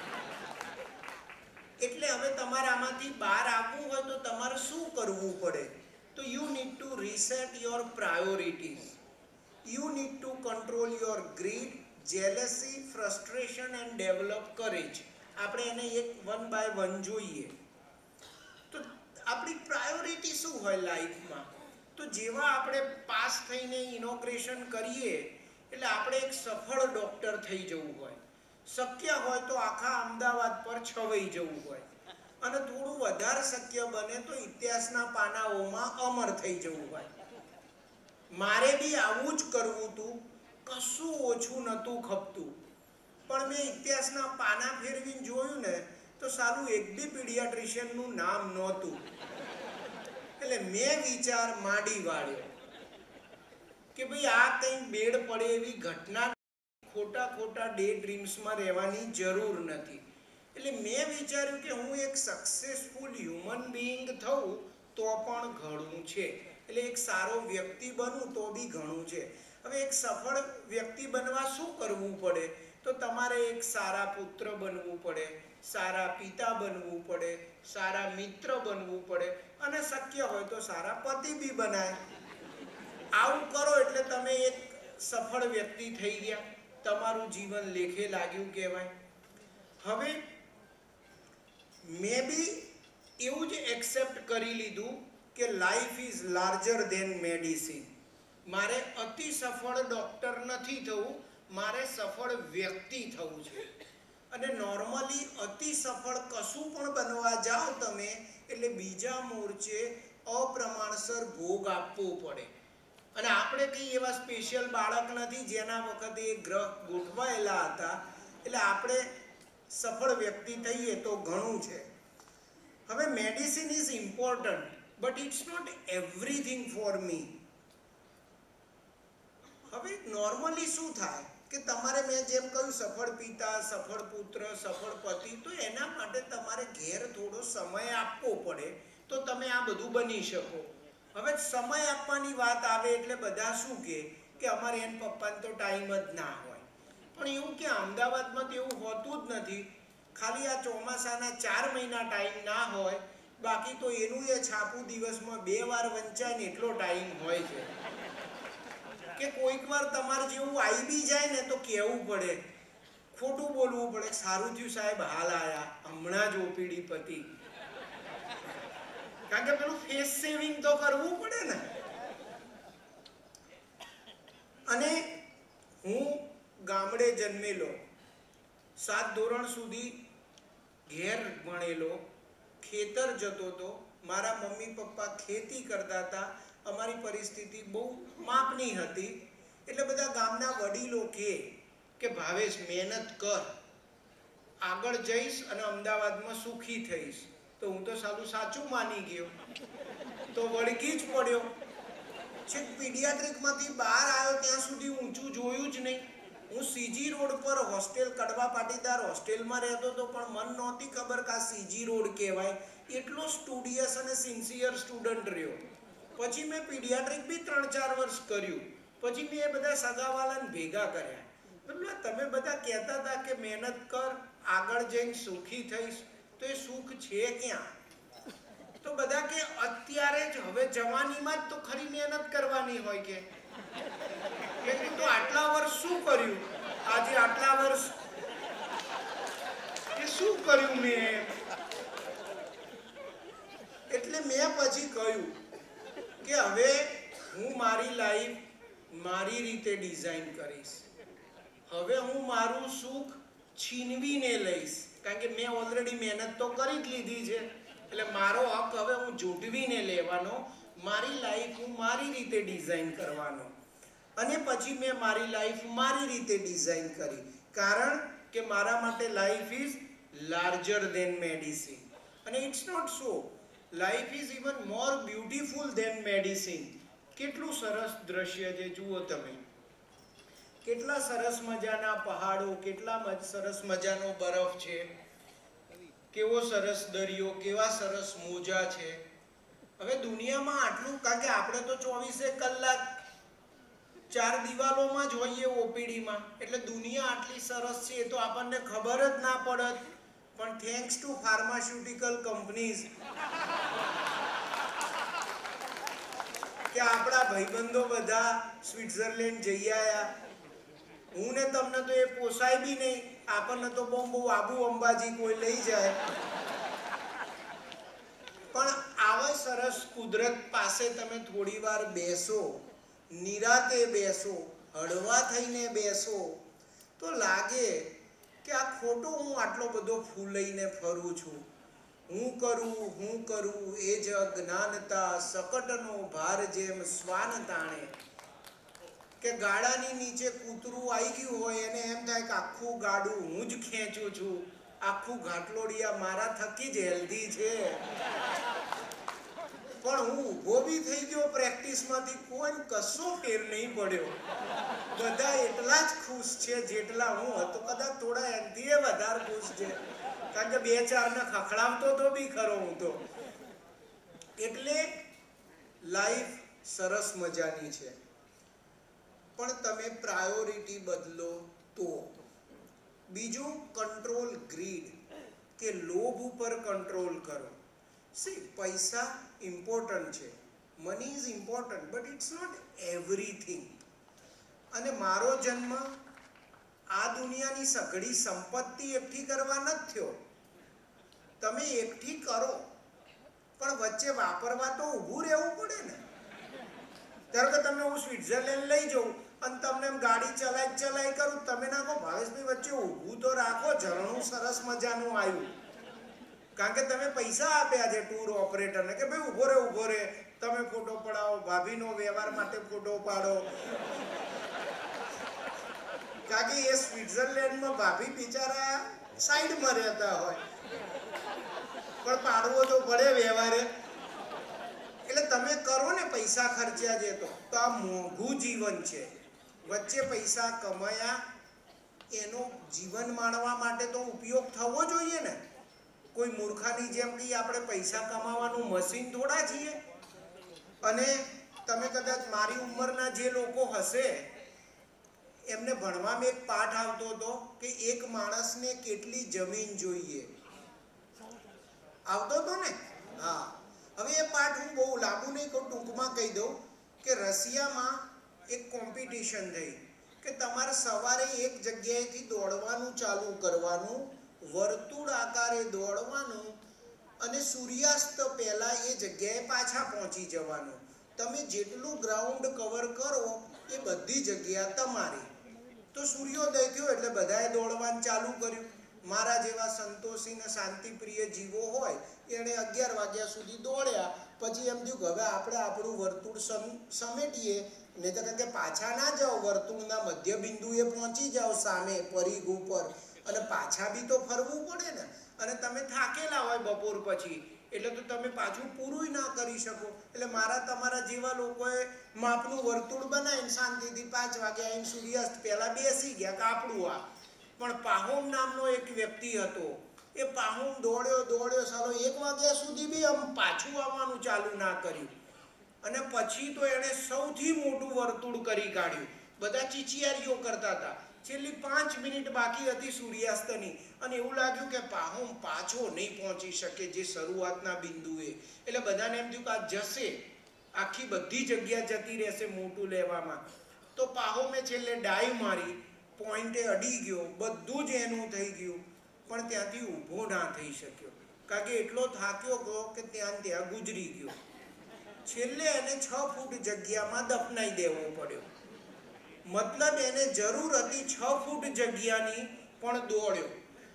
એટલે હવે તમારે આમાંથી બહાર આવવું હોય તો તમારે શું કરવું પડે? તો you need to reset your priorities. You need to control your greed, jealousy, frustration and develop courage. આપણે એને એક વન બાય વન જોઈએ. તો આપણી પ્રાયોરિટી શું હોય લાઈફમાં? તો જેવા આપણે પાસ થઈને ઇનોગ્રેશન કરીએ એટલે આપણે એક સફળ ડૉક્ટર થઈ જવું હોય. શક્ય હોય તો આખા અમદાવાદ પર છવાઈ જવું હોય. અને થોડું વધારે શક્ય બને તો ઇતિહાસના પાનાઓમાં અમર થઈ જવું હોય. મારે બી આવું જ કરવું હતું, કશું ઓછું નહોતું ખપતું, પણ મેં ઇતિહાસના પાના ફેરવીને જોયું ને તો સાલું એક બી પીડિયાટ્રિશિયનનું નામ નહોતું. એટલે મેં વિચાર માંડી વાળ્યો કે ભાઈ આ કંઈ બેડ પડે એવી ઘટના, ખોટા ખોટા ડે ડ્રીમ્સમાં રહેવાની જરૂર નથી. એટલે મેં વિચાર્યું કે હું એક સક્સેસફુલ હ્યુમન બિઈંગ થઉં તો પણ ઘણું છે. એટલે એક સારો વ્યક્તિ બનું તો બી ઘણું છે. હવે એક સફળ વ્યક્તિ બનવા શું કરવું પડે? તો તમારે એક સારા પુત્ર બનવું પડે, સારા પિતા બનવું પડે, સારા મિત્ર બનવું પડે, અને શક્ય હોય તો સારા પતિ બી બનાય. આવું કરો એટલે તમે એક સફળ વ્યક્તિ થઈ ગયા, તમારું જીવન લેખે લાગ્યું કહેવાય. હવે મેં બી એવું જ એક્સેપ્ટ કરી લીધું કે life is larger than medicine. મારે અતિ સફળ ડૉક્ટર નથી થવું, મારે સફળ વ્યક્તિ થવું છે. અને નોર્મલી અતિ સફળ કશું પણ બનવા જાઓ તમે એટલે બીજા મોરચે અપ્રમાણસર ભોગ આપવો પડે. અને આપણે કંઈ એવા સ્પેશિયલ બાળક નથી જેના વખતે એ ગ્રહ ગોઠવાયેલા હતા, એટલે આપણે સફળ વ્યક્તિ થઈએ તો ઘણું છે. હવે medicine is important but it's not everything for me. હવે નોર્મલી શું થાય કે તમારે, મેં જેમ કહ્યું, સફળ પિતા, સફળ પુત્ર, સફળ પતિ, તો એના માટે તમારે ઘેર થોડો સમય આપવો પડે તો તમે આ બધું બની શકો. હવે સમય આપવાની વાત આવે એટલે બધા શું કહે કે અમારે એન પપ્પાને તો ટાઈમ જ ના હોય. પણ એવું કે અમદાવાદમાં તો એવું હોતું જ નથી. ખાલી આ ચોમાસાના ચાર મહિના ટાઈમ ના હોય, બાકી તો એનું એ છાપું દિવસમાં બે વાર વંચાય ને એટલો ટાઈમ હોય છે. કે કોઈક વાર તમારે જેવું આવી બી જાય ને તો કહેવું પડે, ખોટું બોલવું પડે, સારું થયું સાહેબ હાલ આયા, હમણાં જ ઓપીડી પતિ. કારણ કે પેલું ફેસ સેવિંગ તો કરવું પડે ને. અને હું ગામડે જન્મેલો, સાત ધોરણ સુધી ઘેર ભણેલો, ખેતર જતો હતો, મારા મમ્મી પપ્પા ખેતી કરતા હતા, અમારી પરિસ્થિતિ બહુ માપની હતી. એટલે બધા ગામના વડીલો કહે કે ભાવેશ મહેનત કર, આગળ જઈશ અને અમદાવાદમાં સુખી થઈશ. તો હું તો સાલું સાચું માની ગયો, તો વળગી જ પડ્યો. છેક પીડિયાટ્રિકમાંથી બહાર આવ્યો ત્યાં સુધી ઊંચું જોયું જ નહીં. હું સીજી રોડ પર હોસ્ટેલ, કડવા પાટીદાર હોસ્ટેલમાં રહેતો હતો, પણ મન નહોતી ખબર કે આ સીજી રોડ કહેવાય. એટલો સ્ટુડિયસ અને સિન્સિયર સ્ટુડન્ટ રહ્યો. પછી મેં પીડિયાટ્રિક બી ત્રણ ચાર વર્ષ કર્યું. પછી મેં એ બધા સગાવાલાને ભેગા કર્યા. એટલે તમે બધા કહેતા હતા કે મહેનત કર, આગળ જઈને સુખી થઈશ, તો એ સુખ છે ક્યાં? તો બધા કે અત્યારે જ, હવે જવાનીમાં જ તો ખરી મહેનત કરવાની હોય. કે એટલે તો આટલા વર્ષ શું કર્યું? આજે આટલા વર્ષ કે શું કર્યું મેં? એટલે મેં પછી કહ્યું કે હવે હું મારી લાઈફ મારી રીતે ડિઝાઇન કરીશ. હવે હું મારું સુખ છીનવીને લઈશ, કારણ કે મેં ઓલરેડી મહેનત તો કરી જ લીધી છે. એટલે મારો હક હવે હું ઝૂંટવીને લેવાનો, મારી લાઈફ હું મારી રીતે ડિઝાઇન કરવાનો. અને પછી મેં મારી લાઈફ મારી રીતે ડિઝાઇન કરી, કારણ કે મારા માટે life is larger than medicine. અને it's not so, life is even more beautiful than medicine. કેટલું સરસ દ્રશ્ય છે, જુઓ તમે. કેટલા સરસ મજાના પહાડો, કેટલા સરસ મજાનો બરફ છે, કેવો સરસ દરિયો, કેવા સરસ મોજા છે. હવે દુનિયામાં આટલું, કારણ કે આપણે તો ચોવીસે કલાક ચાર દિવાલોમાં જ હોઈએ ઓપીડીમાં, એટલે દુનિયા આટલી સરસ છે એ તો આપણને ખબર જ ના પડત. પણ થેન્ક્સ ટુ ફાર્માસ્યુટિકલ કંપનીઝ કે આપણા ભાઈબંધો બધા સ્વિટ્ઝરલેન્ડ જઈ આવ્યા. હું ને તમને તો એ પોસાય બી નહીં, આપણને તો બહુ બહુ આબુ અંબાજી કોઈ લઈ જાય. પણ આવા સરસ કુદરત પાસે તમે થોડી વાર બેસો, નિરાતે બેસો, હળવા થઈને બેસો, તો લાગે કે આ ખોટો હું આટલો બધો ફૂલ લઈને ફરું છું. હું કરું હું કરું એ જ અજ્ઞાનતા, સકટનો ભાર જેમ શ્વાન તાણે. કે ગાડાની નીચે કૂતરું આવી ગયું હોય એને એમ થાય કે આખું ગાડું હું જ ખેંચું છું, આખું ઘાટલોડિયા મારા થકી જ હેલ્ધી છે. પણ હું ઊભો બી થઈ ગયો પ્રેક્ટિસમાંથી, કોઈ કશો ફેર નહીં પડ્યો. બધા એટલા જ ખુશ છે જેટલા હું હતો, કદાચ થોડા એનથી વધારે ખુશ છે, કારણ કે બે ચારને ખખડાવતો તો બી ખરો હું તો. એટલે લાઈફ સરસ મજાની છે, પણ તમે પ્રાયોરિટી બદલો તો. બીજું કંટ્રોલ ગ્રીડ, કે લોભ ઉપર કંટ્રોલ કરો. સી પૈસા ઇમ્પોર્ટન્ટ છે, money is important, but it's not everything. અને મારો જન્મ આ દુનિયાની સઘળી સંપત્તિ એકઠી કરવા નથી થયો. તમે એકઠી કરો પણ વચ્ચે વાપરવા તો ઊભું રહેવું પડે ને. ધારો કે તમને હું સ્વિટ્ઝરલેન્ડ લઈ જાઉં અને તમને એમ ગાડી ચલાઈ ચલાઈ કરું, તમે ના કહો ભાવેશભાઈ વચ્ચે ઊભું તો રાખો, ઝરણું સરસ મજાનું આવ્યું. કારણ કે તમે પૈસા આપ્યા છે ટૂર ઓપરેટરને કે ભાઈ ઊભો રહે ઊભો રહે, તમે ફોટો પડાવો, ભાભીનો વ્યવહાર માટે ફોટો પાડો. કારણ કે એ સ્વિટ્ઝરલેન્ડમાં ભાભી બિચારા સાઈડમાં રહેતા હોય, પણ પાડવો તો પડે વ્યવહારે. એટલે તમે કરો ને પૈસા ખર્ચ્યા છે તો તો આ મોંઘું જીવન છે. વચ્ચે પૈસા કમાયા એનો જીવન માણવા માટે તો ઉપયોગ થવો જોઈએ ને. કોઈ મૂર્ખાની જેમ કે આપણે પૈસા કમાવાનું મશીન થોડા છીએ. અને તમે કદાચ મારી ઉંમરના જે લોકો હશે એમને ભણવામાં એક પાઠ આવતો હતો કે એક માણસને કેટલી જમીન જોઈએ, આવતો હતો ને. હા, હવે એ પાઠ હું બહુ લાંબુ નહીં કહું, ટૂંકમાં કહી દઉં કે રશિયામાં એક કોમ્પિટિશન થઈ કે તમારે સવારે એક જગ્યાએથી દોડવાનું ચાલુ કરવાનું, વર્તુળ આકારે દોડવાનું અને સૂર્યાસ્ત પહેલાં એ જગ્યાએ પાછા પહોંચી જવાનું. તમે જેટલું ગ્રાઉન્ડ કવર કરો એ બધી જગ્યા તમારી. તો સૂર્યોદય થયો એટલે બધાએ દોડવાનું ચાલુ કર્યું. મારા જેવા સંતોષી ને શાંતિપ્રિય જીવો હોય એણે અગિયાર વાગ્યા સુધી દોડ્યા. પછી એમ થયું કે હવે આપણે આપણું વર્તુળ સમેટીએ, નહીં તો કે પાછા ના જાઓ, વર્તુળના મધ્ય બિંદુએ પહોંચી જાઓ સામે પરિઘ ઉપર, અને પાછા બી તો ફરવું પડે ને. અને તમે થાકેલા હોય બપોર પછી એટલે તો તમે પાછું પૂરું ના કરી શકો. એટલે મારા તમારા જેવા લોકોએ માપનું વર્તુળ બનાવીને શાંતિથી પાંચ વાગે આવીને સૂર્યાસ્ત પહેલાં બેસી ગયા કે આપણું આ. પણ પાહોમ નામનો એક વ્યક્તિ હતો, એ પાહોમ દોડ્યો દોડ્યો સાલો એક વાગ્યા સુધી બી આમ પાછું આવવાનું ચાલુ ના કર્યું. અને પછી તો એણે સૌથી મોટું વર્તુળ કરી કાઢ્યું. બધા ચીચિયારીઓ કરતા હતા. છેલ્લી પાંચ મિનિટ બાકી હતી સૂર્યાસ્તની અને એવું લાગ્યું કે પાહોમ પાછો નહીં પહોંચી શકે જે શરૂઆતના બિંદુએ. એટલે બધાને એમ થયું કે આ જશે, આખી બધી જગ્યા જતી રહેશે મોટું લેવામાં. તો પાહોમે છેલ્લે ડાઈ મારી, પોઈન્ટે અડી ગયો, બધું જ એનું થઈ ગયું, પણ ત્યાંથી ઊભો ના થઈ શક્યો. કારણ કે એટલો થાક્યો ગયો કે ત્યાં ત્યાં ગુજરી ગયો. છેલ્લે એને છ ફૂટ જગ્યામાં દફનાઈ દેવો પડ્યો. મતલબ એને જરૂર હતી છ ફૂટ જગ્યાની, પણ દોડ્યો.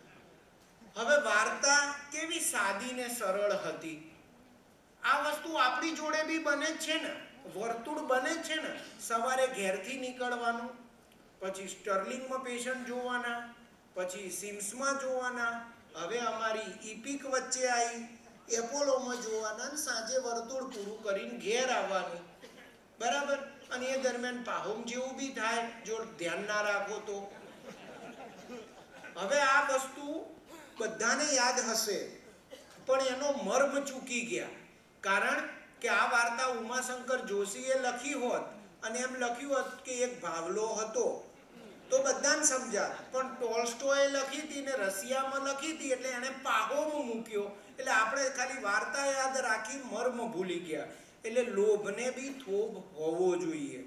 હવે વાર્તા કેવી સાદી ને સરળ હતી. આ વસ્તુ આપણી જોડે બી બને જ છે ને, વર્તુળ બને જ છે ને. સવારે ઘેરથી નીકળવાનું, પછી સ્ટર્લિંગમાં પેશન્ટ જોવાના, પછી સિમ્સમાં જોવાના, હવે અમારી ઇપિક વચ્ચે આવી એપોલોમાં જોવાના, અને સાંજે વર્તુળ પૂરું કરીને ઘેર આવવાનું. બરાબર. અને એ દરમિયાન પાહોમ જેવું બી થાય જો ધ્યાન ના રાખો તો. હવે આ વસ્તુ બધાને યાદ હશે, પણ એનો મર્મ ચૂકી ગયા. કારણ કે આ વાર્તા ઉમાશંકર જોશીએ લખી હોત અને એમ લખ્યું હોત કે એક ભાવલો હતો તો બધાને સમજાત. પણ ટોલ્સ્ટોએ લખી હતી ને રશિયામાં લખી હતી એટલે એણે પાહોમ મૂક્યો. એટલે આપણે ખાલી વાર્તા યાદ રાખી મર્મ ભૂલી ગયા. એટલે લોભને બી થોભ હોવો જોઈએ.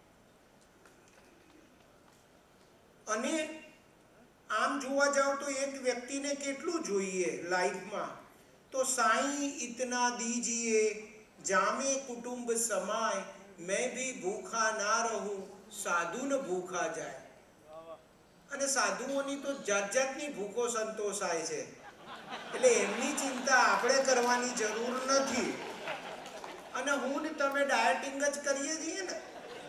અને આમ જોવા જાવ તો એક વ્યક્તિને કેટલું જોઈએ લાઈફમાં, તો સાईं इतना दीजिए जामे कुटुंब समाय, मैं भी भूखा ना रहूं साधु न भूखा જાય. અને સાધુઓની તો જાત જાતની ભૂખો સંતોષાય છે. એટલે એમની ચિંતા આપણે કરવાની જરૂર નથી. અને હું ને તમે ડાયટિંગ જ કરીએ છીએ ને.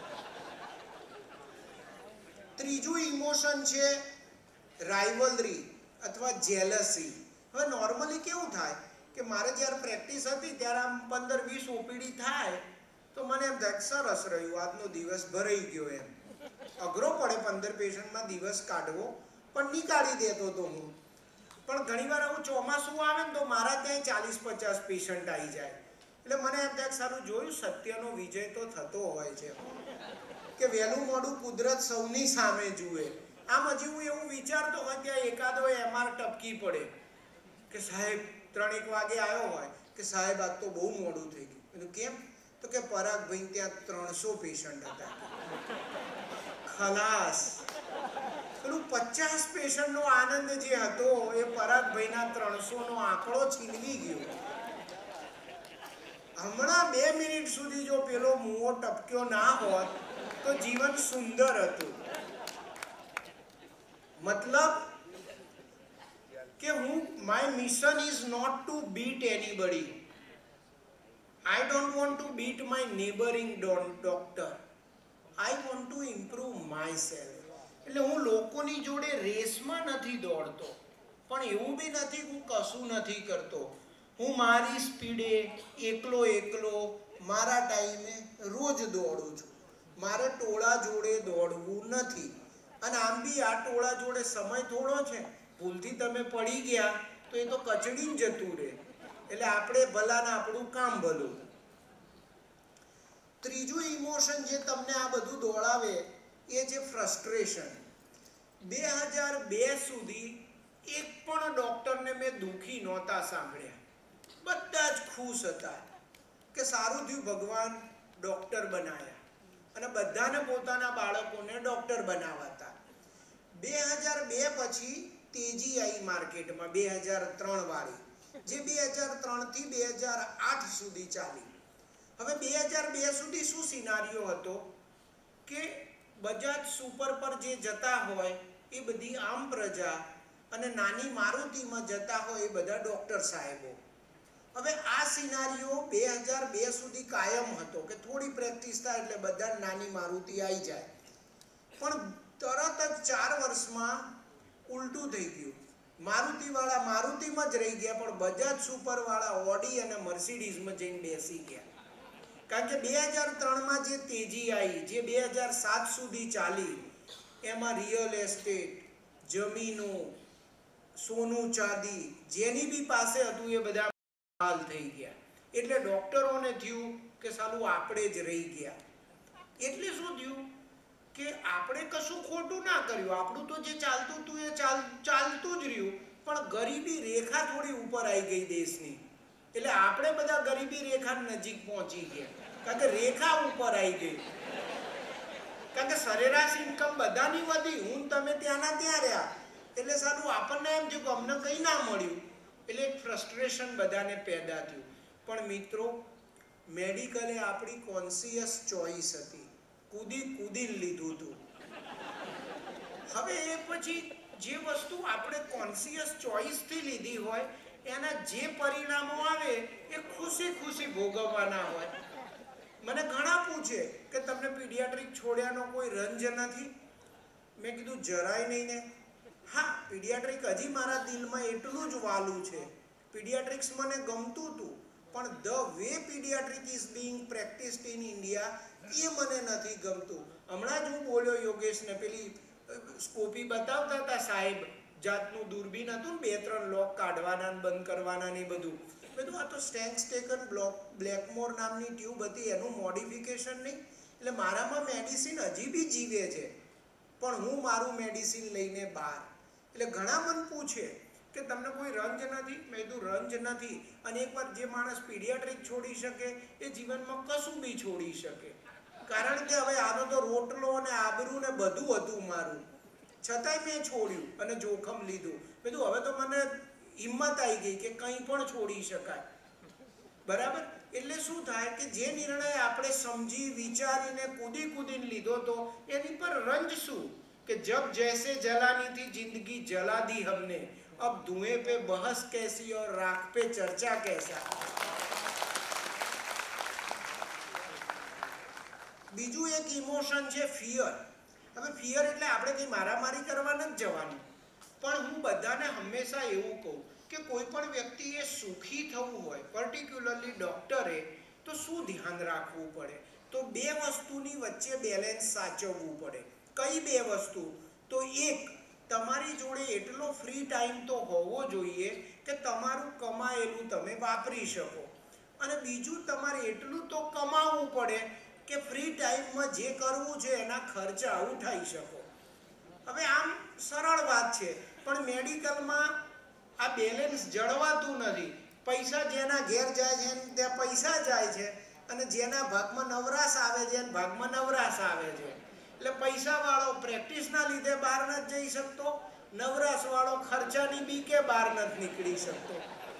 ત્રીજું ઇમોશન છે રાઇવલરી અથવા જેલસી. હવે નોર્મલી કેવું થાય કે મારે જ્યારે પ્રેક્ટિસ હતી ત્યારે આમ પંદર વીસ ઓપીડી થાય તો મને એમ થાય સરસ રહ્યું, આજનો દિવસ ભરાઈ ગયો. એમ અઘરો પડે પંદર પેશન્ટમાં દિવસ કાઢવો, પણ નીકાળી દેતો હતો હું. પણ ઘણીવાર આવું ચોમાસું આવે ને તો મારા ત્યાં ચાલીસ પચાસ પેશન્ટ આવી જાય. એટલે મને એમ થાય સારું જોયું, સત્યનો વિજય તો થતો હોય છે કે વહેલું મોડું કુદરત સૌની સામે જુએ. આમ હજી હું એવું વિચારતો હોય ત્યાં એકાદો એમઆર ટપકી પડે કે સાહેબ ત્રણ એક વાગે આવ્યો હોય કે સાહેબ આજ તો બહુ મોડું થઈ ગયું. કેમ? તો કે પરાગભાઈ ત્યાં ત્રણસો પેશન્ટ હતા. ખલાસ. પેલું પચાસ પેશન્ટનો આનંદ જે હતો એ પરાગભાઈના ત્રણસો નો આંકડો છીનવી ગયો. હમણાં બે મિનિટ સુધી જો પેલો મુઓ ટપક્યો ના હોત તો જીવન સુંદર હતું. મતલબ કે હું my mission is not to beat anybody. I don't want to beat my neighbouring doctor. I want to improve my સેલ્ફ. એટલે હું લોકોની જોડે રેસમાં નથી દોડતો, પણ એવું બી નથી હું કશું નથી કરતો. હું મારી સ્પીડે એકલો એકલો મારા ટાઈમે રોજ દોડું છું. મારે ટોળા જોડે દોડવું નથી. અને આમ બી આ ટોળા જોડે સમય થોડો છે. ભૂલથી તમે પડી ગયા તો એ તો કચડીને જતું રહે. એટલે આપણે ભલા ને આપણું કામ ભલું. ત્રીજું ઇમોશન જે તમને આ બધું દોડાવે એ છે ફ્રસ્ટ્રેશન. બે હજાર બે સુધી એક પણ ડોક્ટરને મેં દુઃખી નહોતા સાંભળ્યા. બધા જ ખુશ હતા કે સારું થયું ભગવાન ડોક્ટર બનાવ્યા, અને બધાને પોતાના બાળકોને ડોક્ટર બનાવાતા. બે હજાર બે પછી તેજી આવી માર્કેટમાં, બે હજાર ત્રણ વાળી, જે બે હજાર ત્રણ થી બે હજાર આઠ સુધી ચાલી. હવે બે હજાર બે સુધી શું સિનારીઓ હતો કે બજાજ સુપર પર જે જતા હોય એ બધી આમ પ્રજા, અને નાની મારુતિમાં જતા હોય એ બધા ડોક્ટર સાહેબો. હવે આ સિનારીઓ બે હજાર બે સુધી કાયમ હતો કે થોડી પ્રેક્ટિસ થાય એટલે બધા નાની મારુતિ આવી જાય. પણ તરત જ ચાર વર્ષમાં ઉલટું થઈ ગયું. મારુતિવાળા મારુતિમાં જ રહી ગયા, પણ બજાજ સુપરવાળા ઓડી અને મર્સિડીઝમાં જઈને બેસી ગયા. કારણ કે બે હજાર ત્રણમાં જે તેજી આવી, જે બે હજાર સાત સુધી ચાલી, એમાં રિયલ એસ્ટેટ, જમીનો, સોનું ચાંદી જેની બી પાસે હતું એ બધા હાલ થઈ ગયા. એટલે ડોક્ટરોને થયું કે સાલું આપણે જ રહી ગયા. એટલે શું થયું કે આપણે કશું ખોટું ના કર્યું, આપણું તો જે ચાલતું હતું એ ચાલ ચાલતું જ રહ્યું, પણ ગરીબી રેખા થોડી ઉપર આવી ગઈ દેશની. એટલે આપણે બધા ગરીબી રેખા નજીક પહોંચી ગયા, કારણ કે રેખા ઉપર આવી ગઈ. કારણ કે સરેરાશ ઇન્કમ બધાની વધી, હું તમે ત્યાંના ત્યાં રહ્યા. એટલે સારું આપણને એમ થયું કે અમને કંઈ ના મળ્યું. એટલે એક ફ્રસ્ટ્રેશન બધાને પેદા થયું. પણ મિત્રો, મેડિકલે આપણી કોન્શિયસ ચોઈસ હતી, કૂદી કૂદીને લીધું હતું. હવે એ પછી જે વસ્તુ આપણે કોન્શિયસ ચોઈસથી લીધી હોય એના જે પરિણામો આવે એ ખુશી ખુશી ભોગવવાના હોય. મને ઘણા પૂછે કે તમને પીડિયાટ્રિક છોડ્યાનો કોઈ રંજ નથી? મેં કીધું જરાય નહીં ને. હા, પીડિયાટ્રિક હજી મારા દિલમાં એટલું જ વાલું છે. પીડિયાટ્રિક્સ મને ગમતું હતું, પણ the way paediatric is being practised in India એ મને નથી ગમતું. હમણાં જ હું બોલ્યો યોગેશને, પેલી સ્કોપી બતાવતા હતા સાહેબ, જાતનું દૂરબીન હતું ને, બે ત્રણ લોક કાઢવાના બંધ કરવાના ને બધું. બધું આ તો સ્ટેન્કસ્ટેકન બ્લોક બ્લેકમોર નામની ટ્યુબ હતી, એનું મોડિફિકેશન નહીં. એટલે મારામાં મેડિસિન હજી બી જીવે છે, પણ હું મારું મેડિસિન લઈને બહાર. એટલે ઘણા મને પૂછે કે તમને કોઈ રંજ નથી? મેં કીધું રંજ નથી. અને એકવાર જે માણસ પીડિયાટ્રિક છોડી શકે એ જીવનમાં કશું બી છોડી શકે. કારણ કે હવે આનો તો રોટલો અને આબરૂ ને બધું હતું મારું, છતાંય મેં છોડ્યું અને જોખમ લીધું. મેં કીધું હવે તો મને હિંમત આવી ગઈ કે કંઈ પણ છોડી શકાય. બરાબર? એટલે શું થાય કે જે નિર્ણય આપણે સમજી વિચારીને કૂદી કૂદીને લીધો તો એની પર રંજ શું કે જબ જૈસે જલાની થી જિંદગી જલા દી હમને, अब धुएं पे बहस कैसी और राख पे चर्चा कैसा। બીજું એક ઇમોશન છે ફિયર. હવે ફિયર એટલે આપણે કંઈ મારામારી કરવા નથી જવાનું, પણ હું બધાને હંમેશા એવું કહું કે કોઈ પણ વ્યક્તિએ સુખી થવું હોય, પર્ટિક્યુલરલી ડૉક્ટરે, તો શું ધ્યાન રાખવું પડે? તો બે વસ્તુની વચ્ચે બેલેન્સ સાચવવું પડે. કઈ બે વસ્તુ? તો એક, તમારી જોડે એટલો ફ્રી ટાઈમ તો હોવો જોઈએ કે તમારું કમાયેલું તમે વાપરી શકો, અને બીજું તમારે એટલું તો કમાવવું પડે કે ફ્રી ટાઈમમાં જે કરવું છે એના ખર્ચા ઉઠાવી શકો. હવે આમ સરળ વાત છે, પણ મેડિકલમાં આ બેલેન્સ જળવાતું નથી. પૈસા જેના ઘેર જાય છે ત્યાં પૈસા જાય છે, અને જેના ભાગમાં નવરાશ આવે છે એના ભાગમાં નવરાશ આવે છે. એટલે પૈસાવાળો પ્રેક્ટિસના લીધે બહાર નથી જઈ શકતો, નવરાશવાળો ખર્ચાની બીકે બહાર નથી નીકળી શકતો.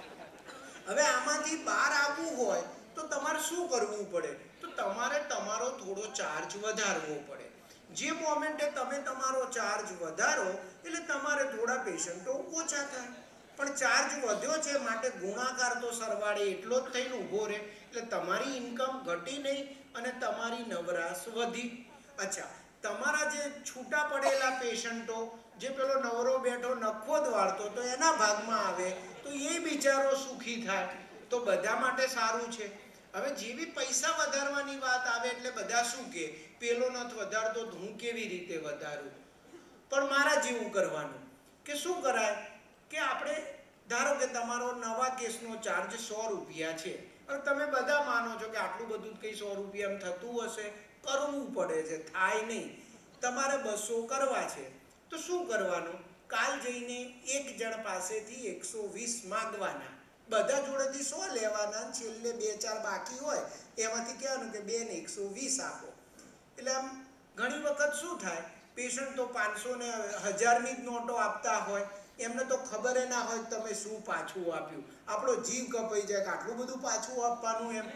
હવે આમાંથી બહાર આવવું હોય તો તમારે શું કરવું પડે? તો તમારે તમારો થોડો ચાર્જ વધારવો પડે. જે મોમેન્ટે તમે તમારો ચાર્જ વધારો એટલે તમારે થોડા પેશન્ટો ઓછા થાય. પણ ચાર્જ વધ્યો છે માટે ગુણાકાર તો સરવાળે એટલો જ થઈને ઊભો રહે, એટલે તમારી ઇન્કમ ઘટી નહીં અને તમારી નવરાશ વધી. અચ્છા, તમારા જે છૂટા પડેલા પેશન્ટો, જે પેલો નવરો બેઠો નખો જ વાળતો તો એના ભાગમાં આવે તો એ બિચારો સુખી થાય, તો બધા માટે સારું છે. હવે જેવી પૈસા વધારવાની વાત આવે એટલે બધા શું કે પેલો નથી વધારતો તો હું કેવી રીતે વધારું? પણ મારા જેવું કરવાનું કે શું કરાય કે આપણે ધારો કે તમારો નવા કેસનો ચાર્જ સો રૂપિયા છે. હવે તમે બધા માનો છો કે આટલું બધું કંઈ સો રૂપિયામાં થતું હશે, કરવું પડે છે, થાય નહીં. તમારે બસો કરવા છે તો શું કરવાનું? કાલ જઈને એક જણ પાસેથી એકસો વીસ માગવાના, બધા જોડેથી સો લેવાના, છેલ્લે બે ચાર બાકી હોય એમાંથી કહેવાનું કે બેન એકસો વીસ આપો. એટલે આમ ઘણી વખત શું થાય, પેશન્ટ તો પાંચસો ને હજારની જ નોટો આપતા હોય, એમને તો ખબર ના હોય તમે શું પાછું આપ્યું. આપણો જીવ કપાઈ જાય કે આટલું બધું પાછું આપવાનું એમ.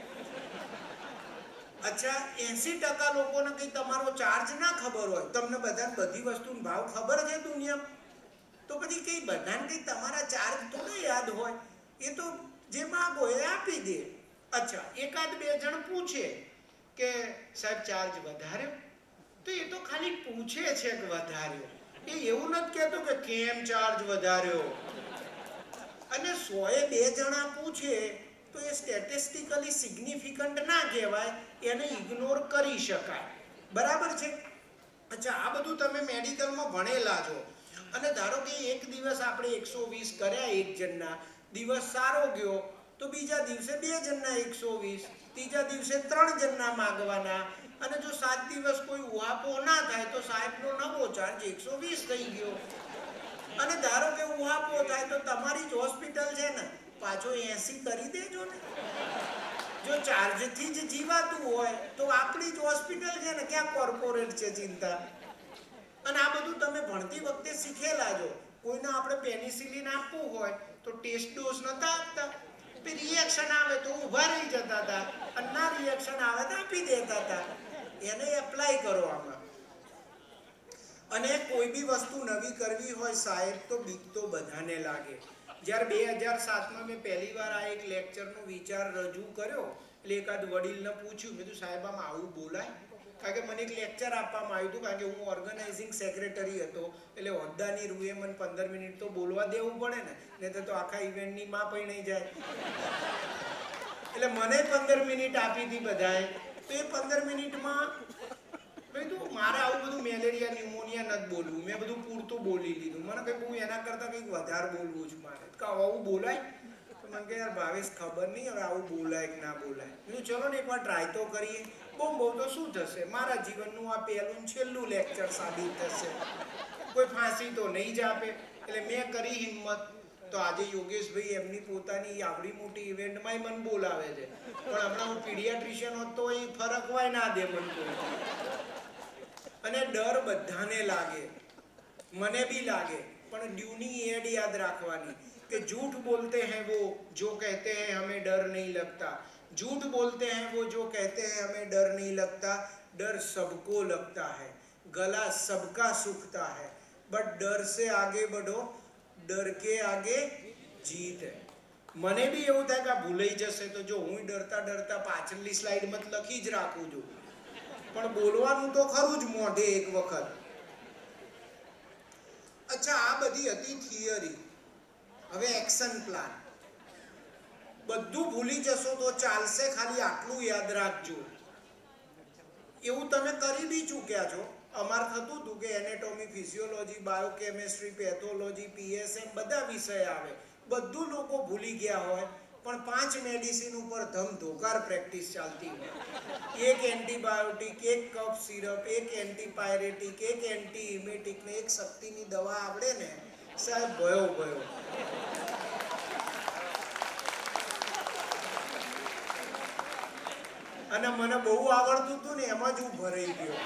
અચ્છા, એસી ટકા લોકોને કંઈ તમારો ચાર્જ ના ખબર હોય, તમને બધાને બધી વસ્તુનો ભાવ ખબર છે દુનિયામાં, તો પછી કંઈ બધાને કંઈ તમારા ચાર્જ થોડા યાદ હોય. એ તો જે માગો એ આપી દે. અચ્છા, એકાદ બે જણ પૂછે કે સાહેબ ચાર્જ વધાર્યો, તો એ તો ખાલી પૂછે છે કે વધાર્યો, એ એવું નથી કહેતો કે કેમ ચાર્જ વધાર્યો. અને સોએ બે જણા પૂછે તો એ સ્ટેટિસ્ટિકલી સિગ્નિફિકન્ટ ના કહેવાય, એને ઇગ્નોર કરી શકાય. બરાબર છે? અચ્છા, આ બધું તમે મેડિકલમાં ભણેલા છો. અને ધારો કે એક દિવસ આપણે એકસો વીસ કર્યા, એક જણના દિવસ સારો ગયો તો બીજા દિવસે બે જણના એકસો વીસ, ત્રીજા દિવસે ત્રણ જણના માગવાના, અને જો સાત દિવસ કોઈ ઉહાપો ના થાય તો સાહેબનો નવો ચાર્જ એકસો વીસ થઈ ગયો. અને ધારો કે ઉહાપો થાય તો તમારી જ હોસ્પિટલ છે ને, પાછો એસી કરી દેજો ને. જો ચાર્જથી જ જીવાતું હોય તો આપણી જ હોસ્પિટલ છે ને, ક્યાં કોર્પોરેટ છે ચિંતા. અને આ બધું તમે ભણતી વખતે શીખેલા છો. કોઈને આપણે પેનિસિલિન આપવું હોય તો ટેસ્ટ ડોઝ નતા આપતા, રિએક્શન આવે તો ઊભા રહી જતા હતા, અને ના રિએક્શન આવે તો આપી દેતા હતા. એને એપ્લાય કરો આમાં. અને કોઈ બી વસ્તુ નવી કરવી હોય સાહેબ તો બીક તો બધાને લાગે. જ્યારે બે હજાર સાતમાં મેં પહેલી વાર આ એક લેક્ચરનો વિચાર રજૂ કર્યો એટલે એકાદ વડીલને પૂછ્યું, મેં કીધું સાહેબ આમ આવું બોલાય? કારણ કે મને એક લેક્ચર આપવામાં આવ્યું હતું, કારણ કે હું ઓર્ગેનાઇઝિંગ સેક્રેટરી હતો, એટલે હોદ્દાની રૂએ મને પંદર મિનિટ તો બોલવા દેવું પડે ને, નહીં તો આખા ઇવેન્ટની માં પણ નહીં જાય. એટલે મને પંદર મિનિટ આપી હતી બધાએ. તો એ પંદર મિનિટમાં મેં કીધું મારે આવું બધું મેલેરિયા ન્યુમોનિયા નથી બોલવું, મેં બધું પૂરતું બોલી લીધું. મને કંઈક હું એના કરતાં કંઈક વધારે બોલવું છું મારે. કે આવું બોલાય? તો મને કે યાર ભાવેશ ખબર નહીં હવે આવું બોલાય કે ના બોલાય. મેં ચલો ને એકવાર ટ્રાય તો કરીએ. બહુ બહુ તો શું થશે, મારા જીવનનું આ પહેલું છેલ્લું લેક્ચર સાબિત થશે, કોઈ ફાંસી તો નહીં જ આપે. એટલે મેં કરી હિંમત. તો આજે યોગેશભાઈ એમની પોતાની આવડી મોટી ઇવેન્ટમાં મને બોલાવે છે, પણ હમણાં હું પીડિયાટ્રિશિયન હોત તો એ ફરક હોય ના દે મને કોઈ. અને ડર બધાને લાગે, મને બી લાગે, પણ ડ્યુની એડ યાદ રાખવાની कि झूठ बोलते हैं वो जो कहते हैं हमें डर नहीं लगता, झूठ बोलते हैं वो जो कहते हैं हमें डर नहीं लगता, डर सबको लगता है, गला सबका सूखता है, बट डर से आगे बढ़ो ડર કે આગે જીત હે. મને બી એવું થાય કે આ ભૂલાઈ જશે તો જો હું ડરતા ડરતા પાછળની સ્લાઇડમાં લખી જ રાખું છું, પણ બોલવાનું તો ખરું જ મોઢે એક વખત. અચ્છા, આ બધી હતી થિયરી. હવે એક્શન પ્લાન. બધું ભૂલી જશો તો ચાલશે, ખાલી આટલું યાદ રાખજો. એવું તમે કરી બી ચૂક્યા છો. અમારે થતું હતું કે anatomy, physiology, biochemistry, pathology, PSM બધા વિષય આવે, બધું લોકો ભૂલી ગયા હોય, પણ પાંચ મેડિસિન ઉપર ધમધોકાર પ્રેક્ટિસ ચાલતી હોય. એક એન્ટીબાયોટિક, એક કફ સિરપ, એક એન્ટીપાયરેટિક, એક એન્ટી ઇમેટિક ને એક શક્તિની દવા આવડે ને સાહેબ, ભયો ભયો. અને મને બહુ આવડતું હતું ને એમાં જ હું ભરાઈ ગયો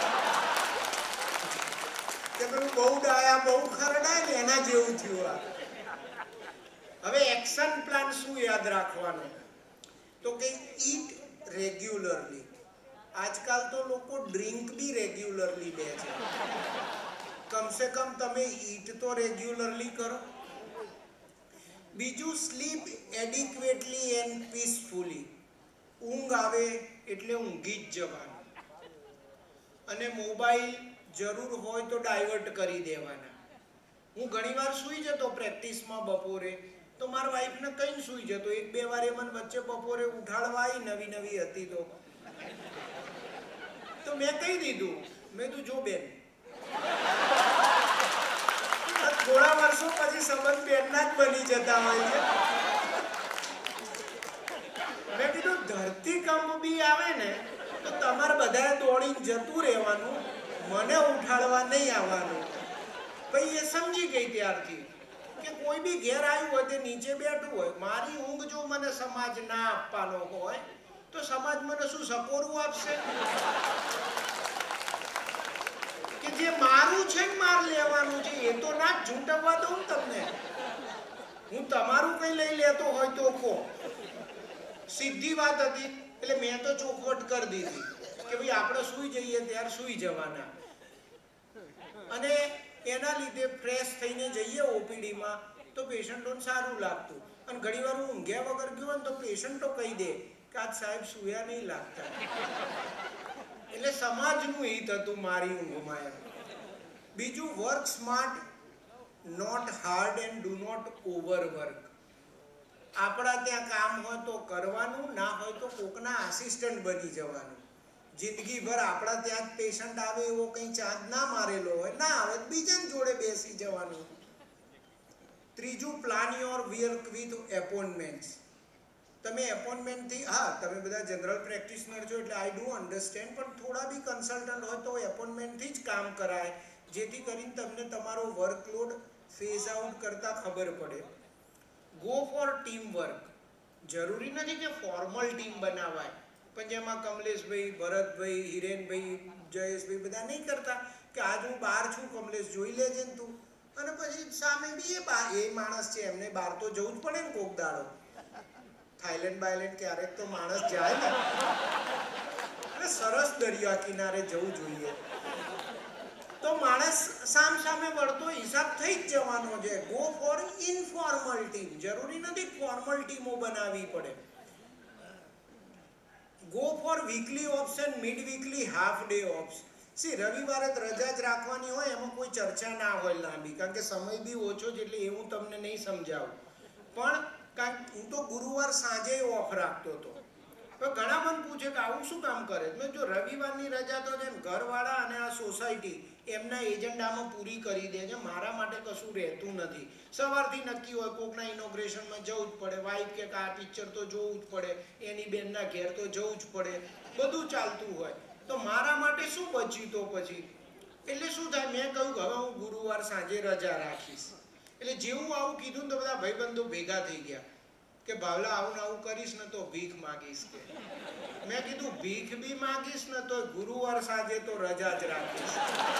કે પેલું બહુ ડાયા બહુ ખરડાય ને એના જેવું થયું આ. હવે એક્શન પ્લાન શું યાદ રાખવાનો? તો કે ઈટ રેગ્યુલરલી. આજકાલ તો લોકો ડ્રિંક બી રેગ્યુલરલી લે છે. કમસે કમ તમે ઈટ તો રેગ્યુલરલી કરો. બીજું, સ્લીપ એડિક્વેટલી એન્ડ પીસફુલી. ઊંઘ આવે એટલે ઊંઘી જ જવાનું. અને મોબાઈલ જરૂર હોય તો ડાયવર્ટ કરી દેવાના. હું ઘણીવાર સૂઈ જતો પ્રેક્ટિસમાં બપોરે, તો મારા વાઈફને કઈ સૂઈ જતો. એક બે વાર એ મને વચ્ચે બપોરે ઉઠાડવા આવી, નવી નવી હતી તો તો મેં કહી દીધું, મેં તું જો બેન, થોડા વર્ષો પછી સંબંધ બેનના જ બની જતા હોય છે. મેં કીધું ધરતીકંપ બી આવે ને તો તમારે બધાએ દોડીને જતું રહેવાનું, મને ઉઠાડવા નહીં આવવાનું. ભાઈ એ સમજી ગઈ ત્યારથી કે કોઈ બી ઘેર આવ્યું હોય તે નીચે બેઠું હોય. મારી ઊંઘ જો મને સમાજ ના આપવાનો હોય તો સમાજ મને શું સપોરું આપશે? કે જે મારું છે ને માર લેવાનું છે એ તો ના જ ઝૂંટવવા દઉં તમને. હું તમારું કઈ લઈ લેતો હોય તો કહો. સીધી વાત હતી. એટલે મેં તો ચોખવટ કરી દીધી કે ભાઈ આપણે સૂઈ જઈએ ત્યારે સૂઈ જવાના. અને એના લીધે ફ્રેશ થઈને જઈએ ઓપીડીમાં તો પેશન્ટોને સારું લાગતું. અને ઘણી વાર હું ઊંઘ્યા વગર ગયો ને તો પેશન્ટો કહી દે કે આજ સાહેબ સૂયા નહીં લાગતા. એટલે સમાજનું હિત હતું મારી ઊંઘમાં એમ. બીજું, work smart not hard and do not overwork. આપણા ત્યાં કામ હોય તો કરવાનું, ના હોય તો કોકના આસિસ્ટન્ટ બની જવાનું. જિંદગીભર આપણા ત્યાં જ પેશન્ટ આવે એવો કંઈ ચાર્જ ના મારેલો હોય, ના આવે બીજાની જોડે બેસી જવાનું. ત્રીજું, plan your work with appointments. તમે એપોઇન્ટમેન્ટથી, હા તમે બધા જનરલ પ્રેક્ટિશનર છો એટલે આઈ ડુ અન્ડરસ્ટેન્ડ, પણ થોડા બી કન્સલ્ટન્ટ હોય તો એપોઇન્ટમેન્ટથી જ કામ કરાય, જેથી કરીને તમને તમારો વર્કલોડ ફેઝ આઉટ કરતાં ખબર પડે. Go for team work. જરૂરી નથી કે ફોર્મલ ટીમ બનાવાય, પણ જેમાં કમલેશભાઈ, ભરતભાઈ, હિરેનભાઈ, જયેશભાઈ બધા નહીં કરતા કે આજ હું બહાર છું કમલેશ જોઈ લેજે ને તું, અને પછી સામે બી એ બહાર એ માણસ છે એમને બહાર તો જવું જ પડે ને કોક દાડો. થાઈલેન્ડ બાયલેન્ડ ક્યારેક તો માણસ જાય ને, એટલે સરસ દરિયા કિનારે જવું જોઈએ તો માણસ સામ સામે વળતો હિસાબ થઈ જ જવાનો છે. Go for informal team. જરૂરી નથી ફોર્મલ ટીમો બનાવવી પડે. Go for weekly OPs and mid weekly half day OPs. See રવિવારે રજા જ રાખવાની હોય, એમાં કોઈ ચર્ચા ના હોય લાંબી, કારણ કે સમય બી ઓછો છે એટલે એ હું તમને નહીં સમજાવું. પણ કારણ હું તો ગુરુવાર સાંજે ઓફ રાખતો હતો. તો ઘણા મને પૂછે કે આવું શું કામ કરે? મેં જો રવિવારની રજા તો છે ઘરવાળા અને આ સોસાયટી એમના એજન્ડામાં પૂરી કરી દે છે, મારા માટે કશું રહેતું નથી. સવારથી નક્કી હોય કોકના ઇનોગ્રેશનમાં જવું જ પડે, વાઈફ કે આ પિક્ચર તો જોવું જ પડે, એની બેનના ઘેર તો જવું જ પડે, બધું ચાલતું હોય. તો મારા માટે શું બચ્યું તો પછી? એટલે શું થાય, મેં કહ્યું હવે હું ગુરુવાર સાંજે રજા રાખીશ. એટલે જેવું આવું કીધું તો બધા ભાઈબંધો ભેગા થઈ ગયા કે ભાવલા આવું આવું કરીશ ને તો ભીખ માગીશ કે. મેં કીધું ભીખ બી માગીશ ને તો ગુરુવાર સાંજે તો રજા જ રાખીશ.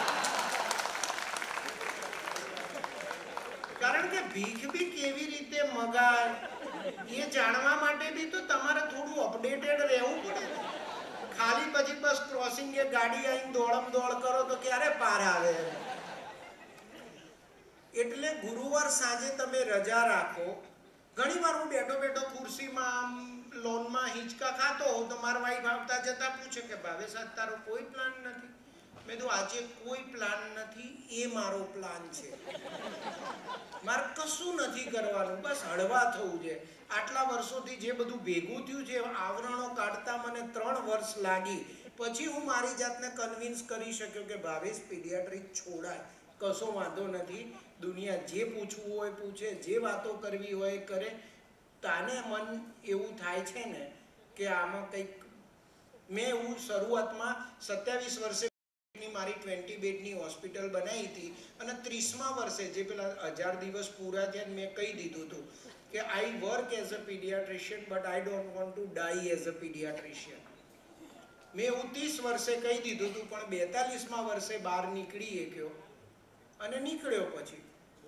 કારણ કે ભીખ બી કેવી રીતે મગાય એ જાણવા માટે બી તો તમારે થોડું અપડેટેડ રહેવું પડે. ખાલી પછી બસ ક્રોસિંગ એ ગાડી આવીને દોડમ દોડ કરો તો ક્યારે પાર આવે? એટલે ગુરુવાર સાંજે તમે રજા રાખો. ઘણીવાર હું બેઠો બેઠો ખુરશીમાં આમ લોનમાં હિંચકા ખાતો હોઉં તો મારા વાઈફ આવતા જતા પૂછે કે ભાવેશ આજ તારો કોઈ પ્લાન નથી? મેં કીધું આજે કોઈ પ્લાન નથી, એ મારો પ્લાન છે. મારે કશું નથી કરવાનું, બસ હળવા થવું છે. આટલા વર્ષોથી જે બધું ભેગું થયું છે, આવરણો કાઢતા મને ત્રણ વર્ષ લાગી. પછી હું મારી જાતને કન્વિન્સ કરી શક્યો કે ભાવેશ પીડિયાટ્રિક છોડાય, કશો વાંધો નથી. દુનિયા જે પૂછવું હોય પૂછે, જે વાતો કરવી હોય કરે. તાને મન એવું થાય છે ને કે આમાં કંઈક મેં એવું શરૂઆતમાં સત્યાવીસ વર્ષે મારી ટ્વેન્ટી બેડની હોસ્પિટલ બનાવી હતી અને ત્રીસમા વર્ષે જે પેલા હજાર દિવસ પૂરા થયા મેં કહી દીધું હતું કે I work as a paediatrician but I don't want to die as a paediatrician. મેં એવું ત્રીસ વર્ષે કહી દીધું હતું, પણ બેતાલીસમા વર્ષે બહાર નીકળી ગયો અને નીકળ્યો. પછી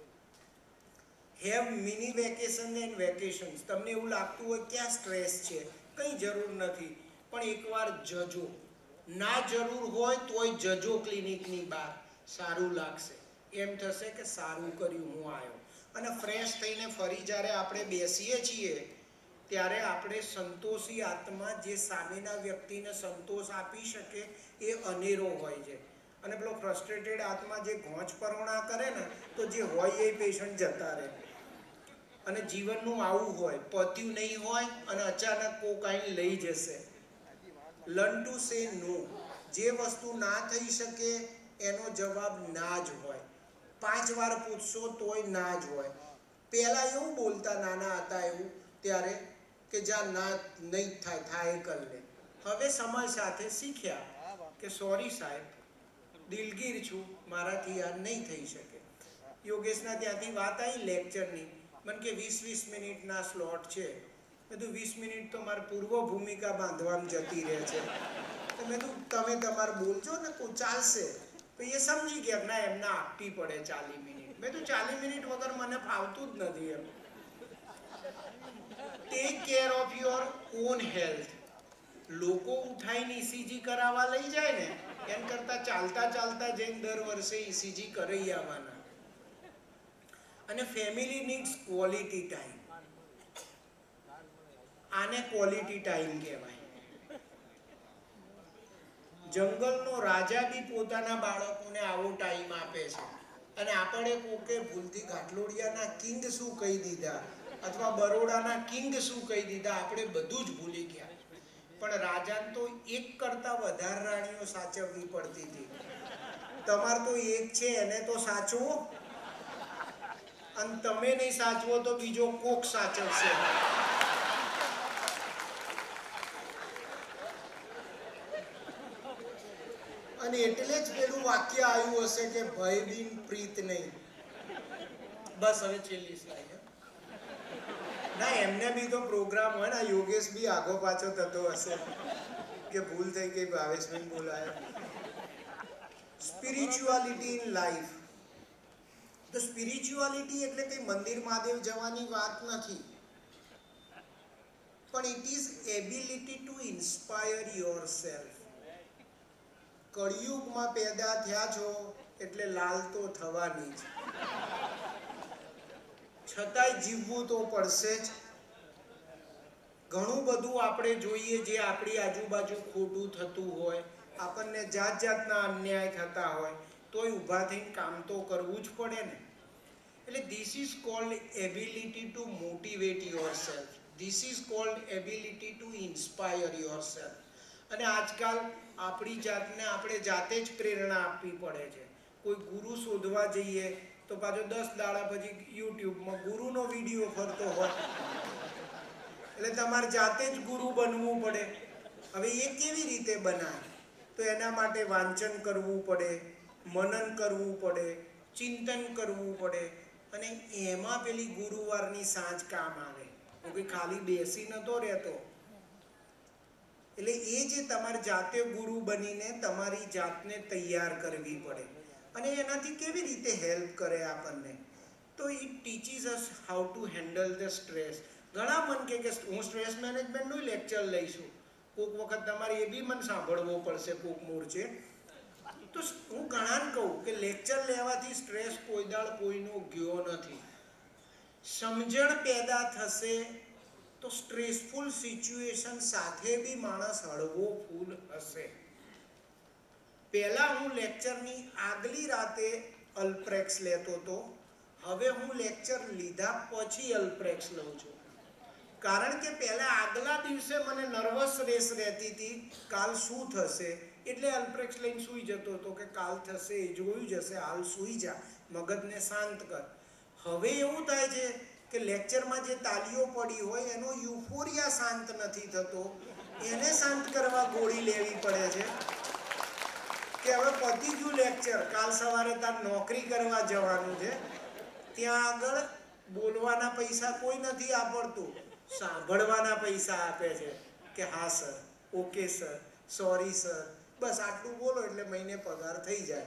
have mini vacation and vacations. તમને એવું લાગતું હોય ક્યાં સ્ટ્રેસ છે, કંઈ જરૂર નથી, પણ એકવાર જજો. ના જરૂર હોય તોય જજો ક્લિનિકની બહાર, સારું લાગશે. એમ થશે કે સારું કર્યું હું આવ્યો. અને ફ્રેશ થઈને ફરી જ્યારે આપણે બેસીએ છીએ ત્યારે આપણે સંતોષી આત્મા જે સામેના વ્યક્તિને સંતોષ આપી શકે એ અનેરો હોય છે. અને પેલો ફ્રસ્ટ્રેટેડ આત્મા જે ઘોંચ પરોણા કરે ને તો જે હોય એ પેશન્ટ જતા રહે. અને જીવનનું આવું હોય, પત્યું નહીં હોય અને અચાનક કોક આઈને લઈ જશે. લર્ન ટુ સે નો. જે વસ્તુ ના થઈ શકે એનો જવાબ ના જ હોય. પાંચ વાર પૂછશો તોય ના જ હોય. પહેલાં એવું બોલતા નાના હતા એવું ત્યારે કે જ્યાં ના નહીં થાય થાય કરી લે. હવે સમય સાથે શીખ્યા કે સોરી સાહેબ, દિલગીર છું, મારાથી આ નહીં થઈ શકે. યોગેશના ત્યાંથી વાત આવી લેક્ચરની, મને કે વીસ વીસ મિનિટના સ્લોટ છે. મેં તો વીસ મિનિટ તો મારી પૂર્વ ભૂમિકા બાંધવામાં જતી રહે છે. તો મેં તો તમે તમારે બોલજો ને તો ચાલશે. તો એ સમજી ગયા ના એમને આપવી પડે ચાલીસ મિનિટ. મેં તો ચાલીસ મિનિટ વગર મને ફાવતું જ નથી એમ. Take care of your own health. લોકો ઉઠાઈને ઈસીજી કરાવવા લઈ જાય ને એમ કરતાં ચાલતા ચાલતા જઈને દર વર્ષે ઈસીજી કરાવી આવવાના. અને ફેમિલી નીડ્સ ક્વોલિટી ટાઈમ. આને ક્વોલિટી ટાઈમ કહેવાય. જંગલનો રાજા બી પોતાના બાળકોને આવો ટાઈમ આપે છે. અને આપણે કોકે ભૂલથી ઘાટલોડિયાના કિંગ શું કહી દીધા અથવા બરોડાના કિંગ શું કહી દીધા, આપણે બધું જ ભૂલી ગયા. પણ રાજાને તો એક કરતાં વધારે રાણીઓ સાચવવી પડતી હતી. તમારે તો એક છે એને તો સાચવો, અને તમે નહીં સાચવો તો બીજો કોક સાચવશે. અને એટલે જ પેલું વાક્ય આવ્યું હશે કે ભય બિન પ્રીત નહીં. બસ હવે છેલ્લી સ્લાઇડ. ના એમને બી તો પ્રોગ્રામ હોય ને, યોગેશ બી આગો પાછો થતો હશે કે ભૂલ થઈ ગઈ ભાવેશભાઈ બોલાય. Spirituality in life. તો સ્પિરિચ્યુઆલિટી એટલે કંઈ મંદિર મહાદેવ જવાની વાત નથી, પણ it is ability to inspire your સેલ્ફ. કળિયુગમાં પેદા થયા છો એટલે લાલ તો થવાની જ, છતાંય જીવવું તો પડશે જ. ઘણું બધું આપણે જોઈએ જે આપણી આજુબાજુ ખોટું થતું હોય, આપણને જાત જાતના અન્યાય થતા હોય, તોય ઊભા થઈને કામ તો કરવું જ પડે ને. એટલે this is called ability to motivate yourself. This is called ability to inspire your self. અને આજકાલ આપણી જાતને આપણે જાતે જ પ્રેરણા આપવી પડે છે. કોઈ ગુરુ શોધવા જઈએ તો પાછો દસ દાડા પછી યુટ્યુબમાં ગુરુનો વિડીયો ફરતો હોય, એટલે તમારે જાતે જ ગુરુ બનવું પડે. હવે એ કેવી રીતે બનાય? તો એના માટે વાંચન કરવું પડે, મનન કરવું પડે, ચિંતન કરવું પડે. અને એમાં પેલી ગુરુવારની સાંજ કામ આવે. હું કંઈ ખાલી બેસી નતો રહેતો. એટલે એ જે તમારે જાતે ગુરુ બનીને તમારી જાતને તૈયાર કરવી પડે. અને એનાથી કેવી રીતે હેલ્પ કરે આપણને? તો it teaches us how to handle the stress. ઘણા મન કે હું સ્ટ્રેસ મેનેજમેન્ટનું લેક્ચર લઈશું. કોઈક વખત તમારે એ બી મને સાંભળવો પડશે કોઈક મોરચે. તો હું ઘણાને કહું કે લેક્ચર લેવાથી સ્ટ્રેસ કોઈ દાળ કોઈનો ગયો નથી. સમજણ પેદા થશે તો સ્ટ્રેસફુલ સિચ્યુએશન સાથે બી માણસ હળવો ફૂલ હશે. પહેલા હું લેક્ચરની આગલી રાતે અલ્પ્રેક્સ લેતો હતો, હવે હું લેક્ચર લીધા પછી અલ્પ્રેક્સ લઉં છું. કારણ કે પહેલા આગલા દિવસે મને નર્વસ રેસ રહેતી હતી, કાલ શું થશે, એટલે અલ્પ્રેક્સ લઈને સૂઈ જતો હતો કે કાલ થશે એ જોયું જશે, હાલ સૂઈ જા, મગજને શાંત કર. હવે એવું થાય છે કે લેક્ચરમાં જે તાલીઓ પડી હોય એનો યુફોરિયા શાંત નથી થતો, એને શાંત કરવા ગોળી લેવી પડે છે કે હવે પતી ગયું લેક્ચર, કાલ સવારે તાર નોકરી કરવા જવાનું છે, ત્યાં આગળ બોલવાના પૈસા કોઈ નથી આપડતું, સાંભળવાના પૈસા આપે છે કે હા sir, okay sir, sorry sir, બસ આટલું બોલો એટલે મહિને પગાર થઈ જાય.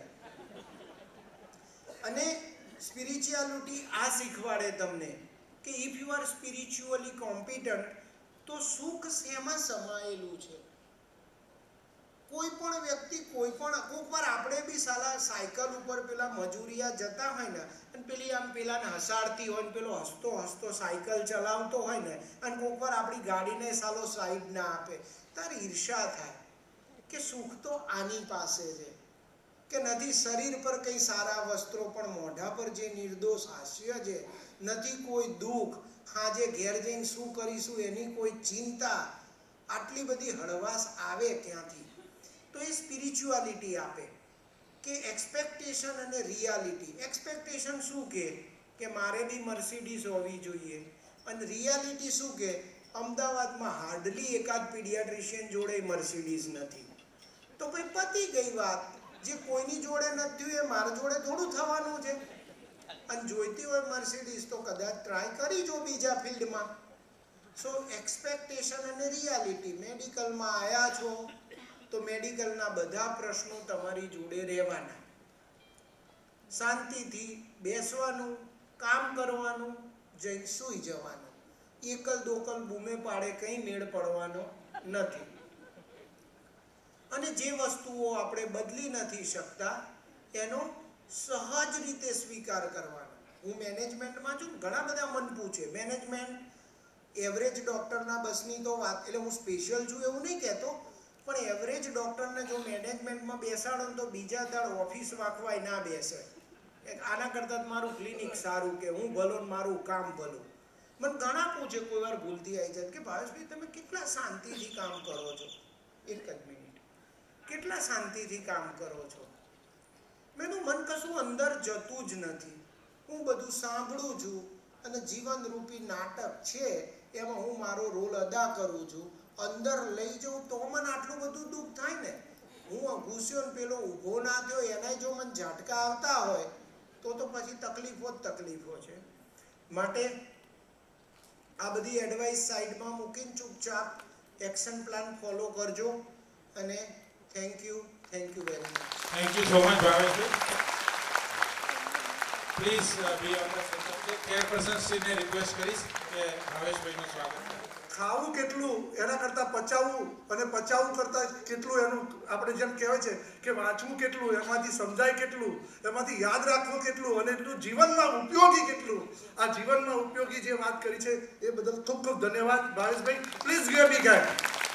અને સ્પિરિચ્યુઆલિટી આ શીખવાડે તમને કે if you are spiritually competent તો સુખ શેમાં સમાયેલું છે. કોઈ પણ વ્યક્તિ કોઈ પણ કોઈક વાર આપણે બી સાલા સાયકલ ઉપર પેલા મજૂરિયા જતા હોય ને અને પેલી આમ પેલાને હસાડતી હોય ને પેલો હસતો હસતો સાયકલ ચલાવતો હોય ને અને કોઈક વાર આપણી ગાડીને સાલો સાઈડ ના આપે, તારી ઈર્ષા થાય કે સુખ તો આની પાસે છે કે નથી, શરીર પર કંઈ સારા વસ્ત્રો પણ મોઢા પર જે નિર્દોષ હાસ્ય છે, નથી કોઈ દુઃખ, આજે ઘેર જઈને શું કરીશું એની કોઈ ચિંતા, આટલી બધી હળવાશ આવે ક્યાંથી? તો એ સ્પિરિચ્યુઆલિટી આપે કે એક્સપેક્ટેશન અને રિયાલિટી. એક્સપેક્ટેશન શું કે કે મારે બી મર્સિડીઝ હોવી જોઈએ, અને રિયાલિટી શું કે અમદાવાદમાં હાર્ડલી એકાદ પીડિયાટ્રિશિયન જોડે મર્સિડીઝ નથી. તો ભાઈ પતી ગઈ વાત, જે કોઈની જોડે નથી એ મારા જોડે થોડું થવાનું છે. અને જોઈતી હોય મર્સિડીઝ તો કદાચ ટ્રાય કરી જો બીજા ફિલ્ડમાં. સો એક્સપેક્ટેશન અને રિયાલિટી. મેડિકલમાં આવ્યા છો તો મેડિકલના બધા પ્રશ્નો તમારી જોડે રહેવાના, શાંતિથી બેસવાનું, કામ કરવાનું, જઈને સૂઈ જવાનું. એકલ દોકલ બૂમે પાડે કંઈ મેળ પડવાનો નથી. અને જે વસ્તુઓ આપણે બદલી નથી શકતા એનો સહજ રીતે સ્વીકાર કરવાનો. હું મેનેજમેન્ટમાં છું, ઘણા બધા મન પૂછે મેનેજમેન્ટ એવરેજ ડૉક્ટરના બસની તો વાત, એટલે હું સ્પેશિયલ છું એવું નહીં કહેતો, પણ એવરેજ ડૉક્ટરને જો મેનેજમેન્ટમાં બેસાડો તો બીજા દાડ ઓફિસ વાંખવાય ના બેસે. આના કરતાં મારું ક્લિનિક સારું કે હું ભલો ને મારું કામ ભલું. મને ઘણા પૂછે, કોઈ વાર ભૂલથી આવી જાય કે ભાવેશભાઈ તમે કેટલા શાંતિથી કામ કરો છો? એક જ મિનિટ, કેટલા શાંતિથી કામ કરો છો? મેં તો મન કશું અંદર જતું જ નથી, હું બધું સાંભળું છું અને જીવનરૂપી નાટક છે એમાં હું મારો રોલ અદા કરું છું. અંદર લઈ જાઉં તો મને આટલું બધું દુઃખ થાય ને. હું ઘૂસ્યો ને પેલો ઊભો ના થયો એના જો મને ઝાટકા આવતા હોય તો તો પછી તકલીફો જ તકલીફો છે. માટે આ બધી એડવાઇસ સાઈડમાં મૂકીને ચૂપચાપ એક્શન પ્લાન ફોલો કરજો. અને thank you, thank you very much. Thank you so much Bhaveshbhai. Please be on the session. Chairperson શ્રીને રિક્વેસ્ટ કરીશ કે ભાવેશભાઈનું સ્વાગત કરે. ખાવું કેટલું એના કરતાં પચાવવું, અને પચાવવું કરતાં કેટલું એનું આપણે જેમ કહેવાય છે કે વાંચવું કેટલું, એમાંથી સમજાય કેટલું, એમાંથી યાદ રાખવું કેટલું, અને એટલું જીવનમાં ઉપયોગી કેટલું. આ જીવનમાં ઉપયોગી જે વાત કરી છે એ બદલ ખૂબ ખૂબ ધન્યવાદ Bhaveshbhai. Please give me hand.